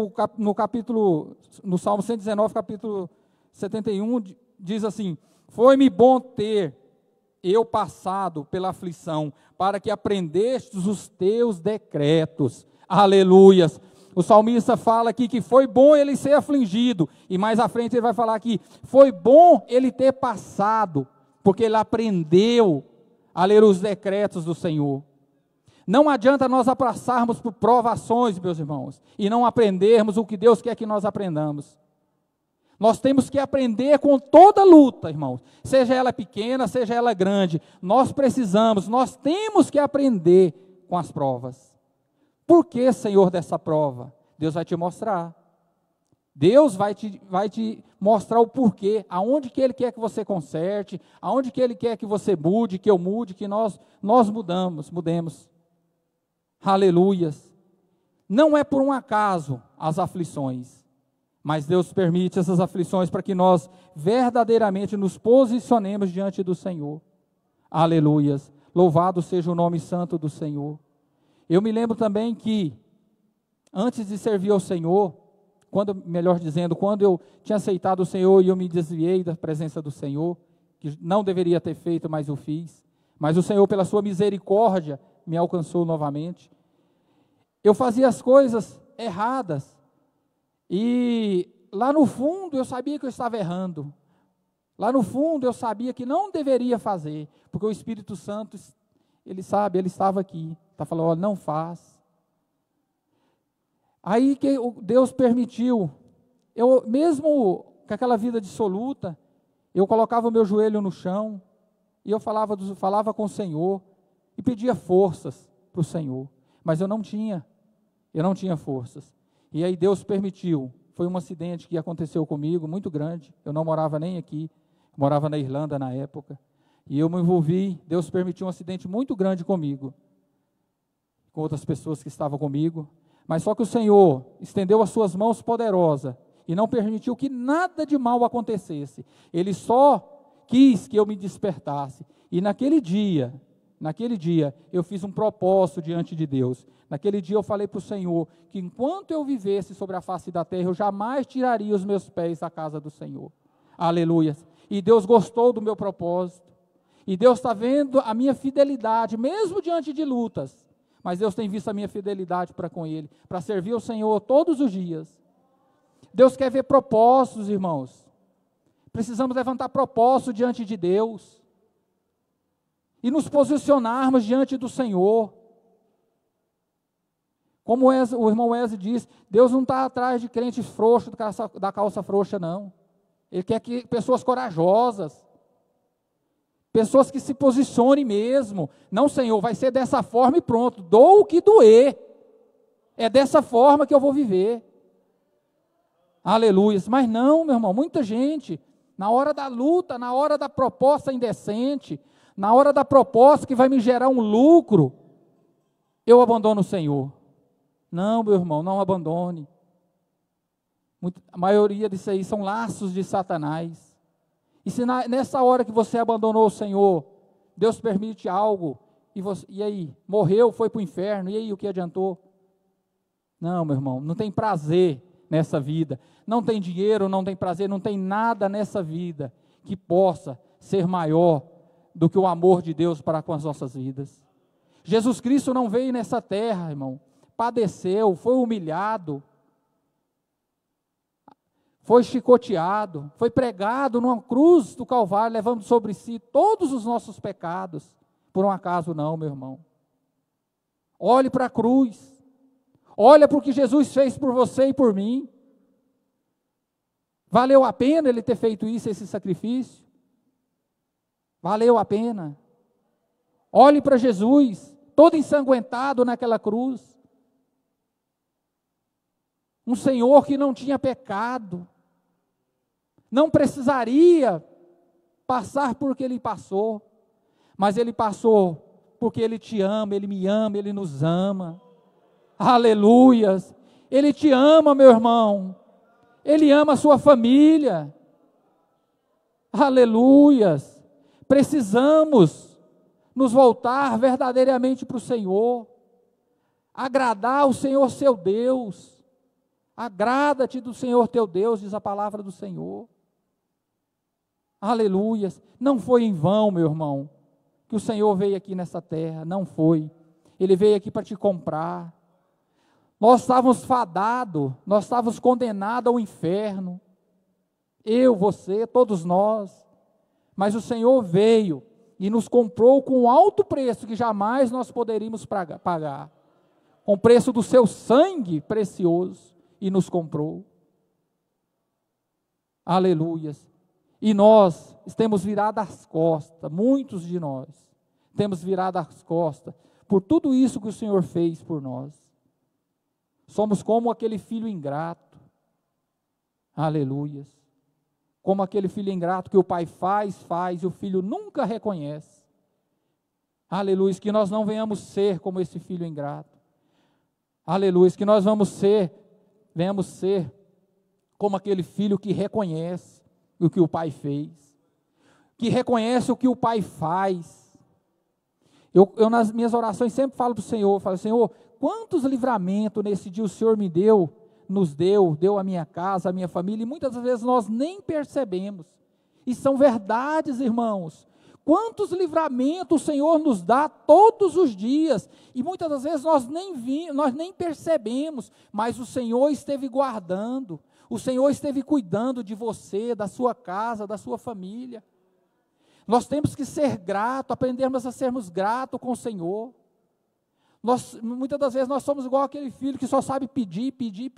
S1: Salmo 119, capítulo 71, diz assim: foi-me bom ter eu passado pela aflição, para que aprendestes os teus decretos. Aleluias. O salmista fala aqui que foi bom ele ser afligido, e mais à frente ele vai falar que foi bom ele ter passado, porque ele aprendeu a ler os decretos do Senhor. Não adianta nós passarmos por provações, meus irmãos, e não aprendermos o que Deus quer que nós aprendamos. Nós temos que aprender com toda luta, irmãos, seja ela pequena, seja ela grande, nós temos que aprender com as provas. Por que, Senhor, dessa prova? Deus vai te mostrar. Deus vai te mostrar o porquê, aonde que Ele quer que você conserte, aonde que Ele quer que você mude, que eu mude, que nós mudemos. Aleluias. Não é por um acaso as aflições, mas Deus permite essas aflições para que nós verdadeiramente nos posicionemos diante do Senhor. Aleluias. Louvado seja o nome santo do Senhor. Eu me lembro também que, antes de servir ao Senhor, quando eu tinha aceitado o Senhor e eu me desviei da presença do Senhor, que não deveria ter feito, mas eu fiz, mas o Senhor, pela sua misericórdia, me alcançou novamente. Eu fazia as coisas erradas, e lá no fundo eu sabia que eu estava errando, lá no fundo eu sabia que não deveria fazer, porque o Espírito Santo, Ele sabe, Ele estava aqui, está falando, olha, não faz. Aí que Deus permitiu, eu mesmo com aquela vida dissoluta, eu colocava o meu joelho no chão, e eu falava com o Senhor, e pedia forças para o Senhor, mas eu não tinha forças. E aí Deus permitiu, foi um acidente que aconteceu comigo, muito grande, eu não morava nem aqui, morava na Irlanda na época, e eu me envolvi, Deus permitiu um acidente muito grande comigo, com outras pessoas que estavam comigo, mas só que o Senhor estendeu as suas mãos poderosas e não permitiu que nada de mal acontecesse. Ele só quis que eu me despertasse. E naquele dia, eu fiz um propósito diante de Deus. Naquele dia eu falei para o Senhor que enquanto eu vivesse sobre a face da terra, eu jamais tiraria os meus pés da casa do Senhor. Aleluia. E Deus gostou do meu propósito. E Deus está vendo a minha fidelidade, mesmo diante de lutas. Mas Deus tem visto a minha fidelidade para com Ele, para servir o Senhor todos os dias. Deus quer ver propósitos, irmãos. Precisamos levantar propósito diante de Deus. E nos posicionarmos diante do Senhor. Como o irmão Wesley diz, Deus não está atrás de crentes frouxos, da calça frouxa, não. Ele quer que pessoas corajosas, pessoas que se posicionem mesmo. Não, Senhor, vai ser dessa forma e pronto. Dou o que doer. É dessa forma que eu vou viver. Aleluia. Mas não, meu irmão, muita gente, na hora da luta, na hora da proposta indecente, na hora da proposta que vai me gerar um lucro, eu abandono o Senhor. Não, meu irmão, não abandone. A maioria disso aí são laços de Satanás. E se nessa hora que você abandonou o Senhor, Deus permite algo, e aí, morreu, foi para o inferno, e aí o que adiantou? Não, meu irmão, não tem prazer nessa vida, não tem dinheiro, não tem prazer, não tem nada nessa vida que possa ser maior do que o amor de Deus para com as nossas vidas. Jesus Cristo não veio nessa terra, irmão, padeceu, foi humilhado, foi chicoteado, foi pregado numa cruz do Calvário, levando sobre si todos os nossos pecados. Por um acaso não, meu irmão. Olhe para a cruz. Olha para o que Jesus fez por você e por mim. Valeu a pena Ele ter feito isso, esse sacrifício? Valeu a pena. Olhe para Jesus, todo ensanguentado naquela cruz. Um Senhor que não tinha pecado, não precisaria passar por que Ele passou, mas Ele passou porque Ele te ama, Ele me ama, Ele nos ama. Aleluias! Ele te ama, meu irmão. Ele ama a sua família. Aleluias! Precisamos nos voltar verdadeiramente para o Senhor, agradar o Senhor seu Deus. Agrada-te do Senhor teu Deus, diz a palavra do Senhor. Aleluias. Não foi em vão, meu irmão, que o Senhor veio aqui nessa terra, não foi. Ele veio aqui para te comprar. Nós estávamos fadados, nós estávamos condenados ao inferno. Eu, você, todos nós. Mas o Senhor veio e nos comprou com um alto preço que jamais nós poderíamos pagar. Com o preço do seu sangue precioso. E nos comprou. Aleluias. E nós temos virado as costas, muitos de nós, temos virado as costas, por tudo isso que o Senhor fez por nós. Somos como aquele filho ingrato, Aleluias. Como aquele filho ingrato que o pai faz, e o filho nunca reconhece. Aleluia, que nós não venhamos ser como esse filho ingrato. Aleluia, que nós venhamos ser como aquele filho que reconhece o que o pai fez, que reconhece o que o pai faz. Eu nas minhas orações sempre falo para o Senhor, falo, Senhor, quantos livramentos nesse dia o Senhor nos deu a minha casa, a minha família, e muitas vezes nós nem percebemos. E são verdades, irmãos. Quantos livramentos o Senhor nos dá todos os dias, e muitas das vezes nós nem percebemos, mas o Senhor esteve guardando, o Senhor esteve cuidando de você, da sua casa, da sua família. Nós temos que ser gratos, aprendermos a sermos gratos com o Senhor. Muitas das vezes nós somos igual aquele filho que só sabe pedir.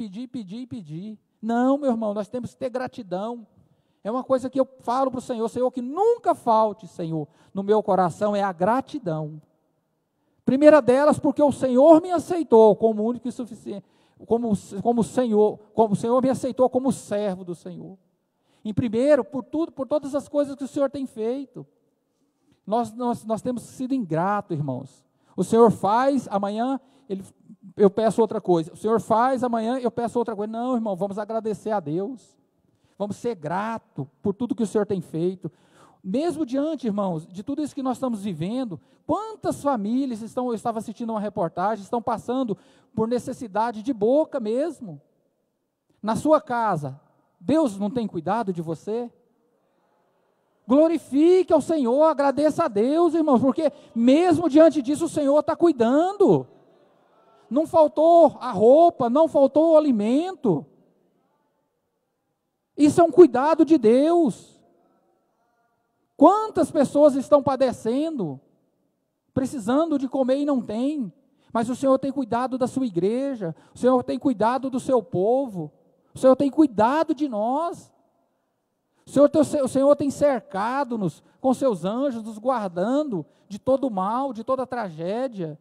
S1: Não, meu irmão, nós temos que ter gratidão. É uma coisa que eu falo para o Senhor, Senhor, que nunca falte, Senhor, no meu coração, é a gratidão. Primeira delas, porque o Senhor me aceitou como único e suficiente, como o Senhor me aceitou como servo do Senhor. Em primeiro, por todas as coisas que o Senhor tem feito. Nós temos sido ingratos, irmãos. O Senhor faz, amanhã eu peço outra coisa. O Senhor faz, amanhã eu peço outra coisa. Não, irmão, vamos agradecer a Deus. Vamos ser gratos por tudo que o Senhor tem feito. Mesmo diante, irmãos, de tudo isso que nós estamos vivendo, quantas famílias eu estava assistindo uma reportagem, estão passando por necessidade de boca mesmo. Na sua casa, Deus não tem cuidado de você? Glorifique ao Senhor, agradeça a Deus, irmãos, porque mesmo diante disso o Senhor está cuidando. Não faltou a roupa, não faltou o alimento. Isso é um cuidado de Deus. Quantas pessoas estão padecendo, precisando de comer e não tem, mas o Senhor tem cuidado da sua igreja, o Senhor tem cuidado do seu povo, o Senhor tem cuidado de nós. O Senhor tem cercado-nos com seus anjos, nos guardando de todo mal, de toda tragédia.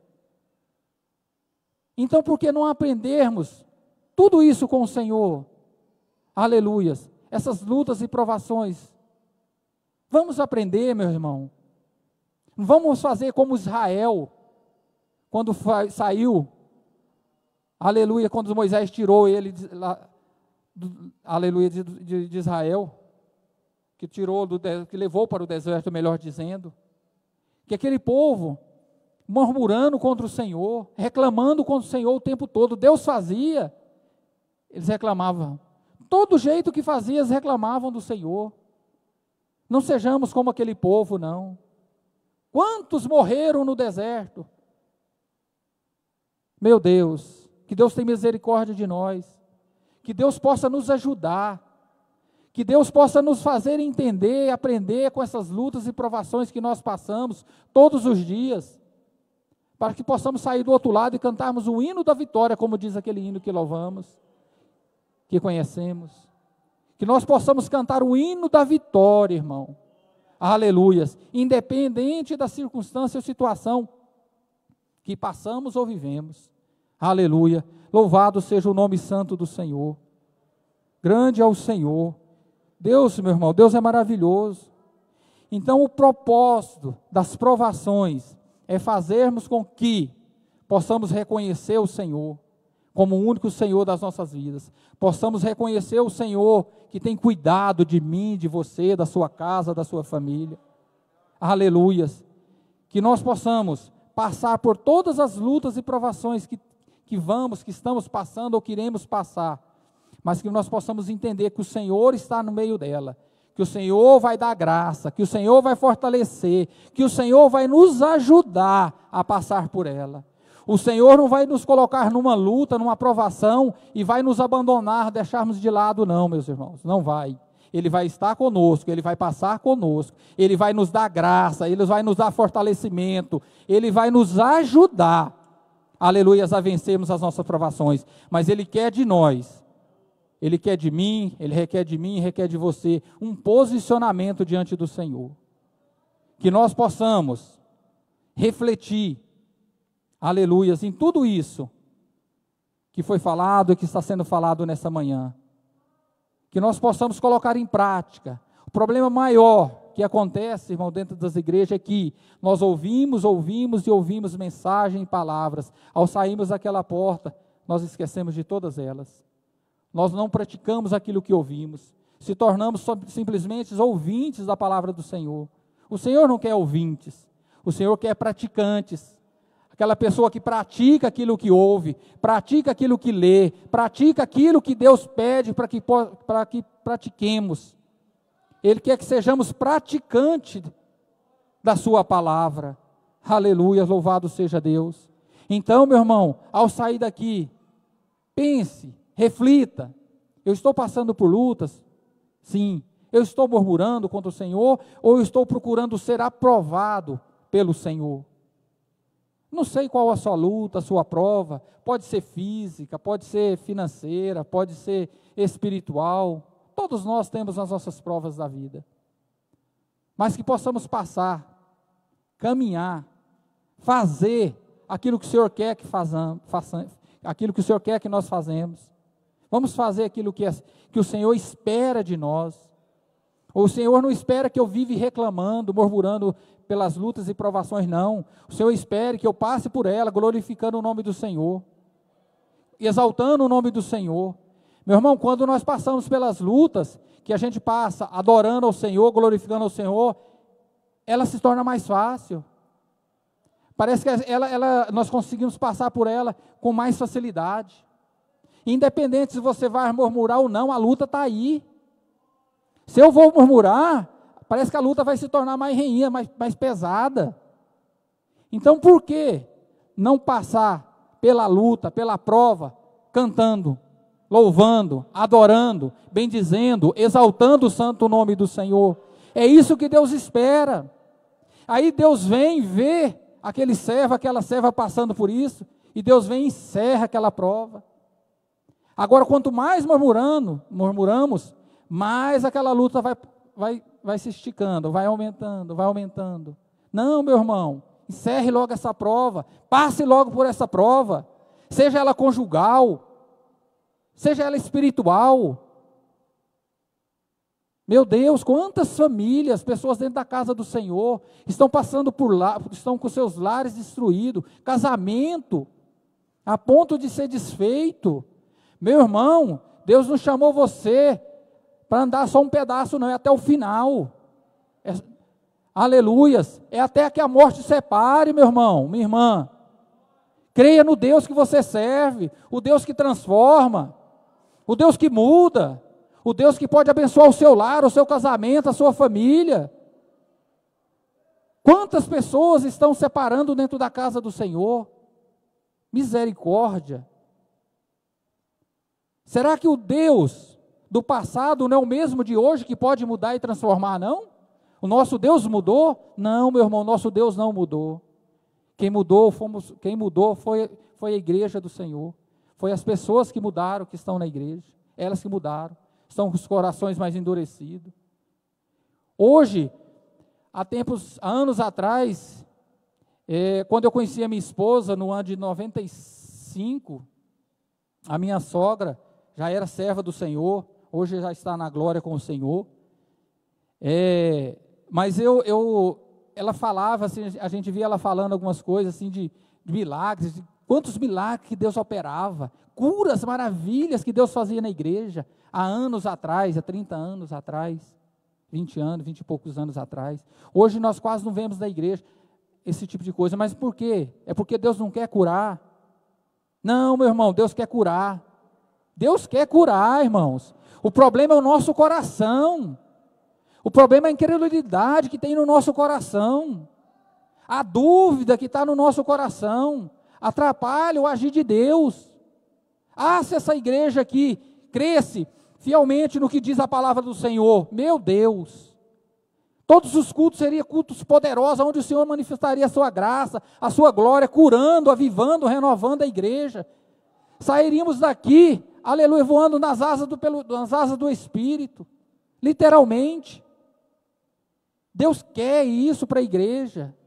S1: Então, por que não aprendermos tudo isso com o Senhor? Aleluias, essas lutas e provações. Vamos aprender, meu irmão. Vamos fazer como Israel, quando saiu, aleluia, quando Moisés tirou ele, aleluia, de Israel, que levou para o deserto, melhor dizendo, que aquele povo, murmurando contra o Senhor, reclamando contra o Senhor o tempo todo, Deus fazia, eles reclamavam. Todo jeito que fazia, eles reclamavam do Senhor. Não sejamos como aquele povo, não. Quantos morreram no deserto? Meu Deus, que Deus tenha misericórdia de nós. Que Deus possa nos ajudar. Que Deus possa nos fazer entender e aprender com essas lutas e provações que nós passamos todos os dias. Para que possamos sair do outro lado e cantarmos o hino da vitória, como diz aquele hino que louvamos, que conhecemos, que nós possamos cantar o hino da vitória, irmão, aleluias, independente da circunstância ou situação que passamos ou vivemos, aleluia, louvado seja o nome santo do Senhor, grande é o Senhor, Deus, meu irmão, Deus é maravilhoso. Então o propósito das provações é fazermos com que possamos reconhecer o Senhor, como o único Senhor das nossas vidas, possamos reconhecer o Senhor que tem cuidado de mim, de você, da sua casa, da sua família, aleluias, que nós possamos passar por todas as lutas e provações que estamos passando ou que iremos passar, mas que nós possamos entender que o Senhor está no meio dela, que o Senhor vai dar graça, que o Senhor vai fortalecer, que o Senhor vai nos ajudar a passar por ela. O Senhor não vai nos colocar numa luta, numa provação e vai nos abandonar, deixarmos de lado, não, meus irmãos, não vai. Ele vai estar conosco, Ele vai passar conosco, Ele vai nos dar graça, Ele vai nos dar fortalecimento, Ele vai nos ajudar, aleluias, a vencermos as nossas provações, mas Ele quer de nós, Ele quer de mim, Ele requer de mim, requer de você, um posicionamento diante do Senhor, que nós possamos refletir, aleluias, em tudo isso que foi falado e que está sendo falado nessa manhã. que nós possamos colocar em prática. O problema maior que acontece, irmão, dentro das igrejas é que nós ouvimos mensagem e palavras. Ao sairmos daquela porta, nós esquecemos de todas elas. Nós não praticamos aquilo que ouvimos. Se tornamos simplesmente ouvintes da palavra do Senhor. O Senhor não quer ouvintes. O Senhor quer praticantes. Aquela pessoa que pratica aquilo que ouve, pratica aquilo que lê, pratica aquilo que Deus pede para que pratiquemos. Ele quer que sejamos praticantes da sua palavra. Aleluia, louvado seja Deus. Então, meu irmão, ao sair daqui, pense, reflita. Eu estou passando por lutas? Sim. Eu estou murmurando contra o Senhor ou eu estou procurando ser aprovado pelo Senhor? Não sei qual a sua luta, a sua prova. Pode ser física, pode ser financeira, pode ser espiritual. Todos nós temos as nossas provas da vida. Mas que possamos passar, caminhar, fazer aquilo que o Senhor quer que façamos, aquilo que o Senhor quer que nós fazemos. Vamos fazer aquilo que o Senhor espera de nós. O Senhor não espera que eu viva reclamando, murmurando pelas lutas e provações, não. O Senhor espera que eu passe por ela, glorificando o nome do Senhor, exaltando o nome do Senhor. Meu irmão, quando nós passamos pelas lutas, que a gente passa adorando ao Senhor, glorificando ao Senhor, ela se torna mais fácil. Parece que nós conseguimos passar por ela com mais facilidade. Independente se você vai murmurar ou não, a luta está aí. Se eu vou murmurar, parece que a luta vai se tornar mais reinha, mais pesada. Então, por que não passar pela luta, pela prova, cantando, louvando, adorando, bendizendo, exaltando o santo nome do Senhor? É isso que Deus espera. Aí Deus vem ver aquele servo, aquela serva passando por isso, e Deus vem e encerra aquela prova. Agora, quanto mais murmuramos, mais aquela luta vai se esticando, vai aumentando. Não, meu irmão, encerre logo essa prova, passe logo por essa prova, seja ela conjugal, seja ela espiritual. Meu Deus, quantas famílias, pessoas dentro da casa do Senhor, estão passando por lá, estão com seus lares destruídos, casamento, a ponto de ser desfeito. Meu irmão, Deus não chamou você para andar só um pedaço, não, é até o final. Aleluias, é até que a morte separe, meu irmão, minha irmã. Creia no Deus que você serve, o Deus que transforma, o Deus que muda, o Deus que pode abençoar o seu lar, o seu casamento, a sua família. Quantas pessoas estão separando dentro da casa do Senhor? Misericórdia. Será que o Deus do passado não é o mesmo de hoje que pode mudar e transformar, não? O nosso Deus mudou? Não, meu irmão, nosso Deus não mudou. Quem mudou foi a igreja do Senhor. Foi as pessoas que mudaram, que estão na igreja. Elas que mudaram. Estão com os corações mais endurecidos. Hoje, há anos atrás, quando eu conheci a minha esposa, no ano de 95, a minha sogra já era serva do Senhor, hoje já está na glória com o Senhor. Mas ela falava, assim, a gente via ela falando algumas coisas assim de milagres, de quantos milagres que Deus operava, curas, maravilhas que Deus fazia na igreja, há anos atrás, há 30 anos atrás, 20 e poucos anos atrás. Hoje nós quase não vemos na igreja esse tipo de coisa, mas por quê? É porque Deus não quer curar? Não, meu irmão, Deus quer curar. Deus quer curar, irmãos. O problema é o nosso coração. O problema é a incredulidade que tem no nosso coração. A dúvida que está no nosso coração atrapalha o agir de Deus. Se essa igreja aqui cresce fielmente no que diz a palavra do Senhor, meu Deus, todos os cultos seriam cultos poderosos, onde o Senhor manifestaria a sua graça, a sua glória, curando, avivando, renovando a igreja. Sairíamos daqui, aleluia, voando nas asas do Espírito, literalmente. Deus quer isso para a igreja.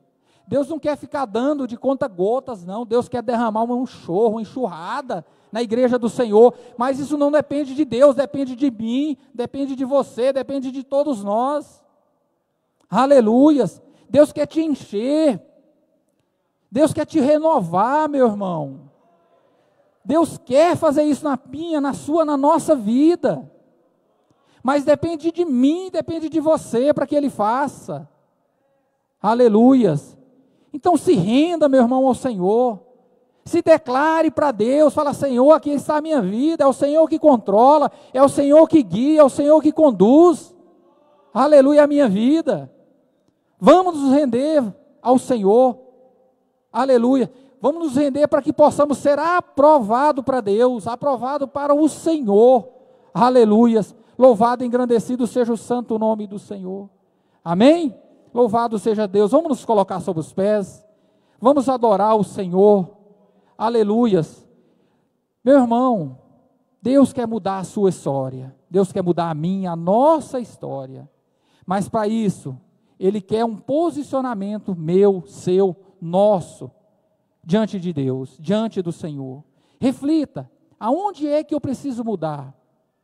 S1: Deus não quer ficar dando de conta-gotas, não. Deus quer derramar uma enxurrada na igreja do Senhor. Mas isso não depende de Deus, depende de mim, depende de você, depende de todos nós. Aleluias. Deus quer te encher. Deus quer te renovar, meu irmão. Deus quer fazer isso na minha, na sua, na nossa vida. Mas depende de mim, depende de você para que Ele faça. Aleluias. Então se renda, meu irmão, ao Senhor. Se declare para Deus, fala: Senhor, aqui está a minha vida, é o Senhor que controla, é o Senhor que guia, é o Senhor que conduz. Aleluia, a minha vida. Vamos nos render ao Senhor. Aleluia. Vamos nos render para que possamos ser aprovados para Deus, aprovado para o Senhor. Aleluias. Louvado e engrandecido seja o santo nome do Senhor. Amém? Louvado seja Deus. Vamos nos colocar sobre os pés. Vamos adorar o Senhor. Aleluias. Meu irmão, Deus quer mudar a sua história. Deus quer mudar a minha, a nossa história. Mas para isso, Ele quer um posicionamento meu, seu, nosso, diante de Deus, diante do Senhor. Reflita, aonde é que eu preciso mudar?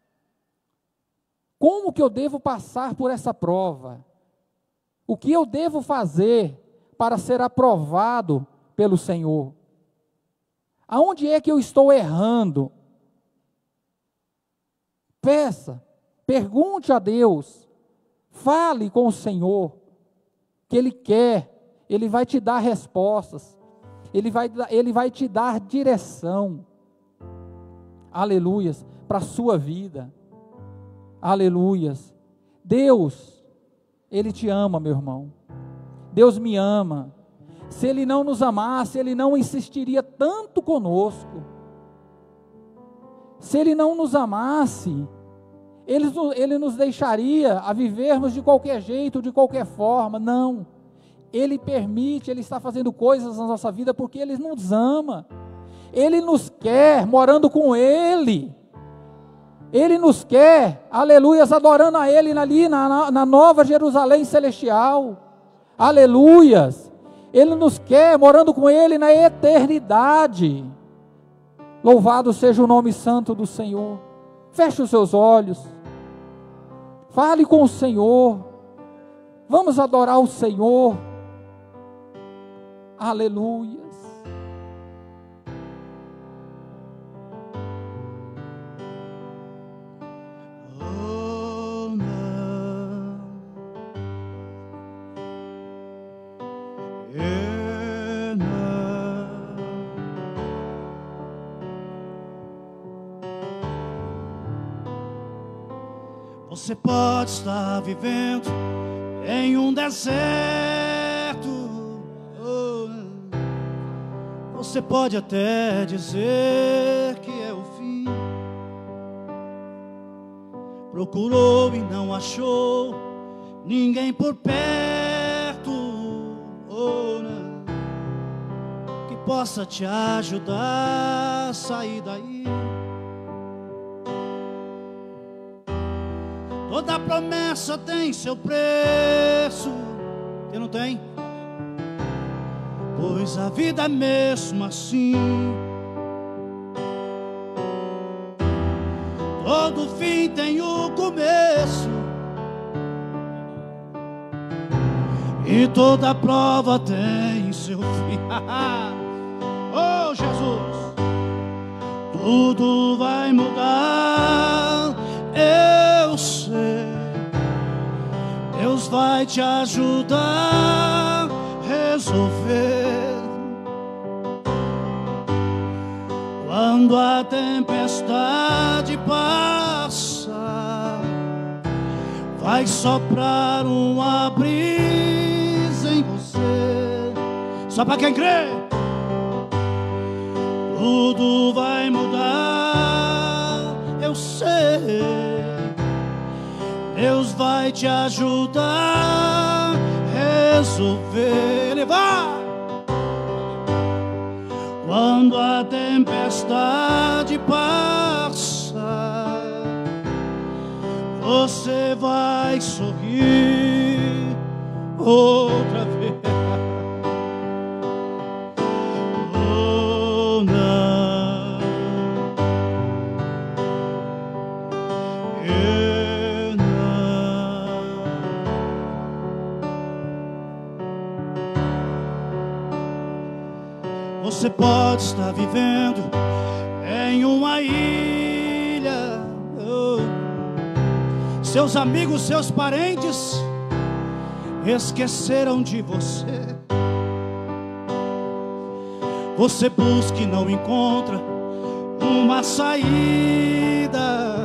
S1: Como que eu devo passar por essa prova? O que eu devo fazer para ser aprovado pelo Senhor? Aonde é que eu estou errando? Peça, pergunte a Deus, fale com o Senhor, que Ele quer, Ele vai te dar respostas, Ele vai te dar direção, aleluias, para a sua vida, aleluias. Deus, Ele te ama, meu irmão, Deus me ama. Se Ele não nos amasse, Ele não insistiria tanto conosco. Se Ele não nos amasse, Ele nos deixaria a vivermos de qualquer jeito, de qualquer forma. Não, Ele permite, Ele está fazendo coisas na nossa vida porque Ele nos ama. Ele nos quer morando com Ele. Ele nos quer, aleluias, adorando a Ele ali na nova Jerusalém celestial. Aleluias. Ele nos quer morando com Ele na eternidade. Louvado seja o nome santo do Senhor. Feche os seus olhos. Fale com o Senhor. Vamos adorar o Senhor. Aleluias.
S2: Você pode estar vivendo em um deserto, você pode até dizer que é o fim. Procurou e não achou ninguém por perto, que possa te ajudar a sair daí. Toda promessa tem seu preço. Quem não tem? Pois a vida é mesmo assim. Todo fim tem o começo, e toda prova tem seu fim. Oh, Jesus! Tudo vai mudar, eu sei. Deus vai te ajudar a resolver. Quando a tempestade passar, vai soprar uma brisa em você. Só para quem crê. Tudo vai mudar, eu sei. Deus vai te ajudar a resolver. Ele vai. Quando a tempestade passar, você vai sorrir outra vez. Você pode estar vivendo em uma ilha. Seus amigos, seus parentes esqueceram de você. Você busca e não encontra uma saída,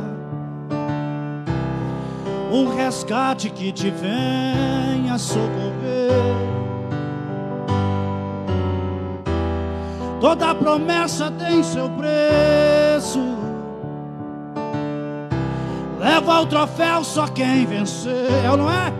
S2: um resgate que te venha socorrer. Toda promessa tem seu preço. Leva o troféu só quem venceu, não é?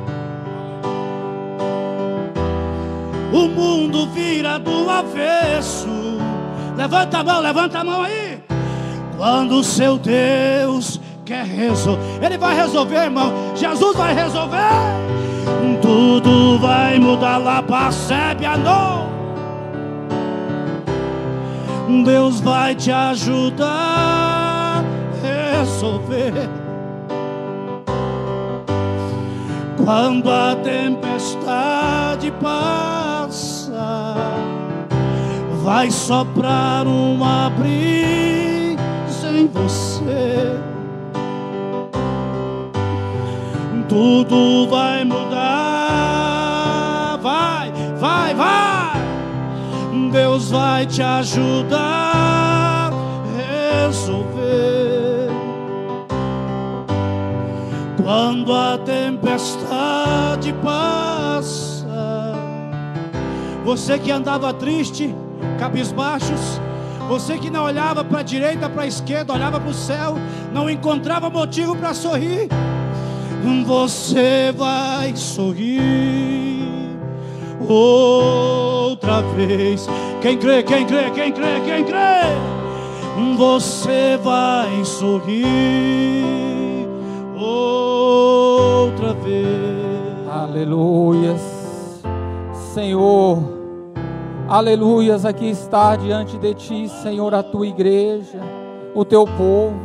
S2: O mundo vira do avesso. Levanta a mão aí. Quando o seu Deus quer resolver, Ele vai resolver, irmão. Jesus vai resolver. Tudo vai mudar lá para Sébia, não. Deus vai te ajudar a resolver. Quando a tempestade passa, vai soprar uma brisa em você. Tudo vai mudar. Vai. Deus vai te ajudar a resolver. Quando a tempestade passa, você que andava triste, cabisbaixos, você que não olhava para a direita, para a esquerda, olhava para o céu, não encontrava motivo para sorrir, você vai sorrir outra vez. Quem crê? Você vai sorrir outra vez.
S1: Aleluias, Senhor, aleluias. Aqui está diante de ti, Senhor, a tua igreja, o teu povo.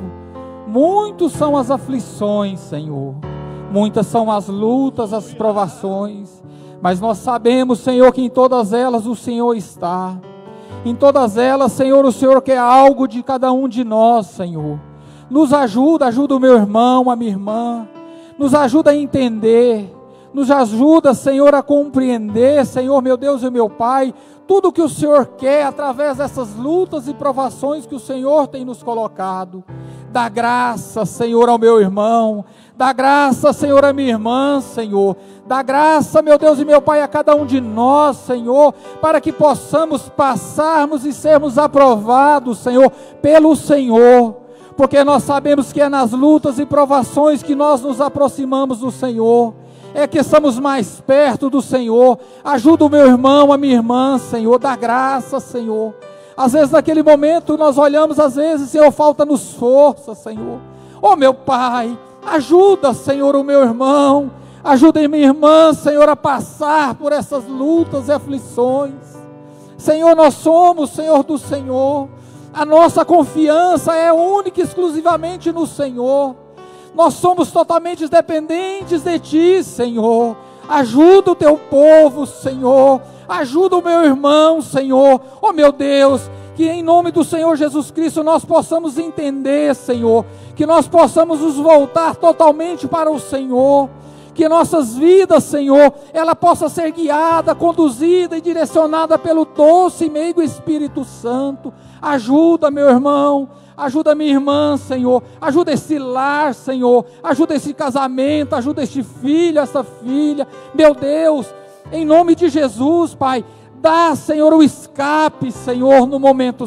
S1: Muitos são as aflições, Senhor, muitas são as lutas, as provações, mas nós sabemos, Senhor, que em todas elas o Senhor está. Em todas elas, Senhor, o Senhor quer algo de cada um de nós, Senhor. Nos ajuda o meu irmão, a minha irmã. Nos ajuda a entender. Nos ajuda, Senhor, a compreender, Senhor, meu Deus e meu Pai, tudo que o Senhor quer através dessas lutas e provações que o Senhor tem nos colocado. Dá graça, Senhor, ao meu irmão. Dá graça, Senhor, à minha irmã, Senhor. Dá graça, meu Deus e meu Pai, a cada um de nós, Senhor, para que possamos passarmos e sermos aprovados, Senhor, pelo Senhor. Porque nós sabemos que é nas lutas e provações que nós nos aproximamos do Senhor. É que estamos mais perto do Senhor. Ajuda o meu irmão, a minha irmã, Senhor. Dá graça, Senhor. Às vezes naquele momento nós olhamos, às vezes, Senhor, falta-nos força, Senhor. Oh, meu Pai, ajuda, Senhor, o meu irmão. Ajuda a minha irmã, Senhor, a passar por essas lutas e aflições. Senhor, nós somos, Senhor, do Senhor. A nossa confiança é única e exclusivamente no Senhor. Nós somos totalmente dependentes de Ti, Senhor. Ajuda o Teu povo, Senhor. Ajuda o meu irmão, Senhor. Oh, meu Deus, que em nome do Senhor Jesus Cristo nós possamos entender, Senhor. Que nós possamos nos voltar totalmente para o Senhor. Que nossas vidas, Senhor, ela possa ser guiada, conduzida e direcionada pelo doce e meigo Espírito Santo. Ajuda, meu irmão, ajuda minha irmã, Senhor, ajuda esse lar, Senhor, ajuda esse casamento, ajuda este filho, essa filha, meu Deus, em nome de Jesus, Pai, dá, Senhor, o escape, Senhor, no momento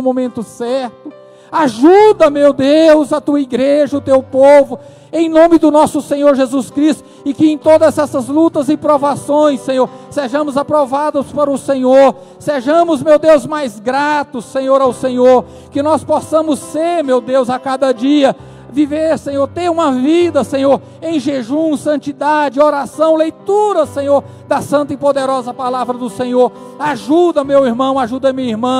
S1: certo. Ajuda, meu Deus, a tua igreja, o teu povo, em nome do nosso Senhor Jesus Cristo, e que em todas essas lutas e provações, Senhor, sejamos aprovados para o Senhor, sejamos, meu Deus, mais gratos, Senhor, ao Senhor, que nós possamos ser, meu Deus, a cada dia, viver, Senhor, ter uma vida, Senhor, em jejum, santidade, oração, leitura, Senhor, da santa e poderosa palavra do Senhor. Ajuda, meu irmão, ajuda minha irmã,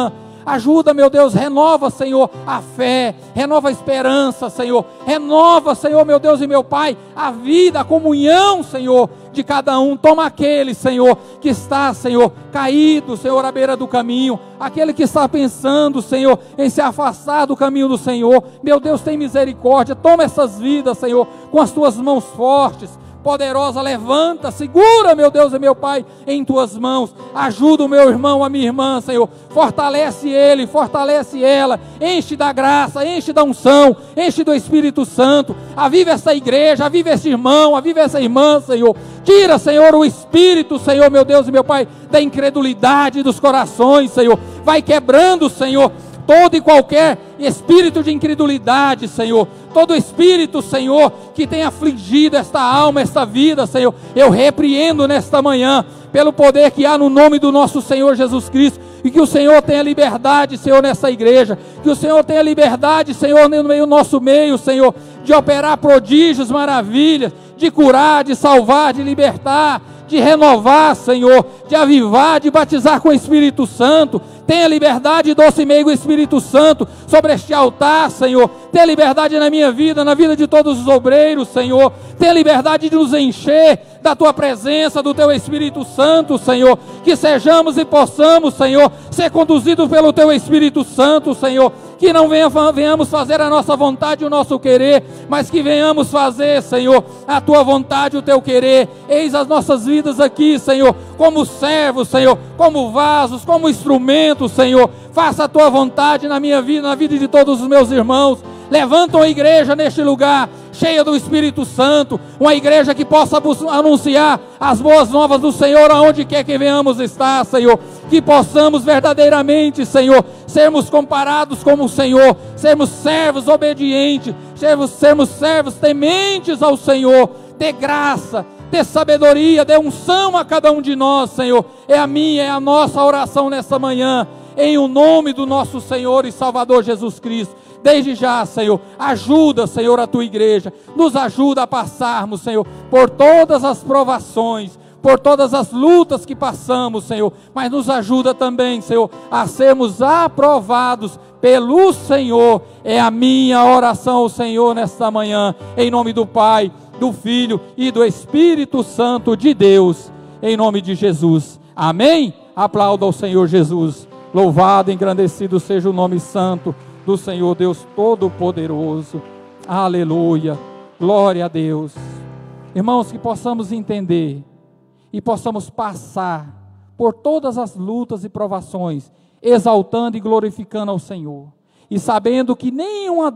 S1: Ajuda, meu Deus, renova, Senhor, a fé, renova a esperança, Senhor. Renova, Senhor, meu Deus e meu Pai, a vida, a comunhão, Senhor, de cada um. Toma aquele, Senhor, que está, Senhor, caído, Senhor, à beira do caminho. Aquele que está pensando, Senhor, em se afastar do caminho do Senhor. Meu Deus, tem misericórdia. Toma essas vidas, Senhor, com as tuas mãos fortes, poderosa, levanta, segura, meu Deus e meu Pai, em tuas mãos. Ajuda o meu irmão, a minha irmã, Senhor. Fortalece ele, fortalece ela. Enche da graça, enche da unção, enche do Espírito Santo. Aviva essa igreja, aviva esse irmão, aviva essa irmã, Senhor. Tira, Senhor, o espírito, Senhor, meu Deus e meu Pai, da incredulidade dos corações, Senhor. Vai quebrando, Senhor, todo e qualquer espírito de incredulidade, Senhor. Todo espírito, Senhor, que tem afligido esta alma, esta vida, Senhor, eu repreendo nesta manhã, pelo poder que há no nome do nosso Senhor Jesus Cristo. E que o Senhor tenha liberdade, Senhor, nessa igreja. Que o Senhor tenha liberdade, Senhor, no nosso meio, Senhor, de operar prodígios, maravilhas, de curar, de salvar, de libertar, de renovar, Senhor, de avivar, de batizar com o Espírito Santo. Tenha liberdade, doce e meigo Espírito Santo, sobre este altar, Senhor. Tenha liberdade na minha vida, na vida de todos os obreiros, Senhor. Tenha liberdade de nos encher da Tua presença, do Teu Espírito Santo, Senhor. Que sejamos e possamos, Senhor, ser conduzidos pelo Teu Espírito Santo, Senhor. Que não venhamos fazer a nossa vontade e o nosso querer, mas que venhamos fazer, Senhor, a Tua vontade e o Teu querer. Eis as nossas vidas aqui, Senhor, como servos, Senhor, como vasos, como instrumentos, Senhor. Faça a Tua vontade na minha vida, na vida de todos os meus irmãos. Levanta uma igreja neste lugar, cheia do Espírito Santo, uma igreja que possa anunciar as boas novas do Senhor aonde quer que venhamos estar, Senhor. Que possamos verdadeiramente, Senhor, sermos comparados como o Senhor, sermos servos obedientes, sermos servos tementes ao Senhor. Dê graça, dê sabedoria, dê unção a cada um de nós, Senhor. É a minha, é a nossa oração nessa manhã, em o nome do nosso Senhor e Salvador Jesus Cristo. Desde já, Senhor, ajuda, Senhor, a Tua igreja, nos ajuda a passarmos, Senhor, por todas as provações, por todas as lutas que passamos, Senhor, mas nos ajuda também, Senhor, a sermos aprovados pelo Senhor. É a minha oração ao Senhor nesta manhã, em nome do Pai, do Filho e do Espírito Santo de Deus, em nome de Jesus. Amém? Aplauda ao Senhor Jesus. Louvado, engrandecido seja o nome santo do Senhor Deus Todo-Poderoso. Aleluia, glória a Deus. Irmãos, que possamos entender e possamos passar por todas as lutas e provações, exaltando e glorificando ao Senhor, e sabendo que nenhuma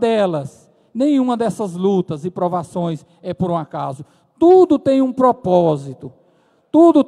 S1: dessas lutas e provações é por um acaso. Tudo tem um propósito, tudo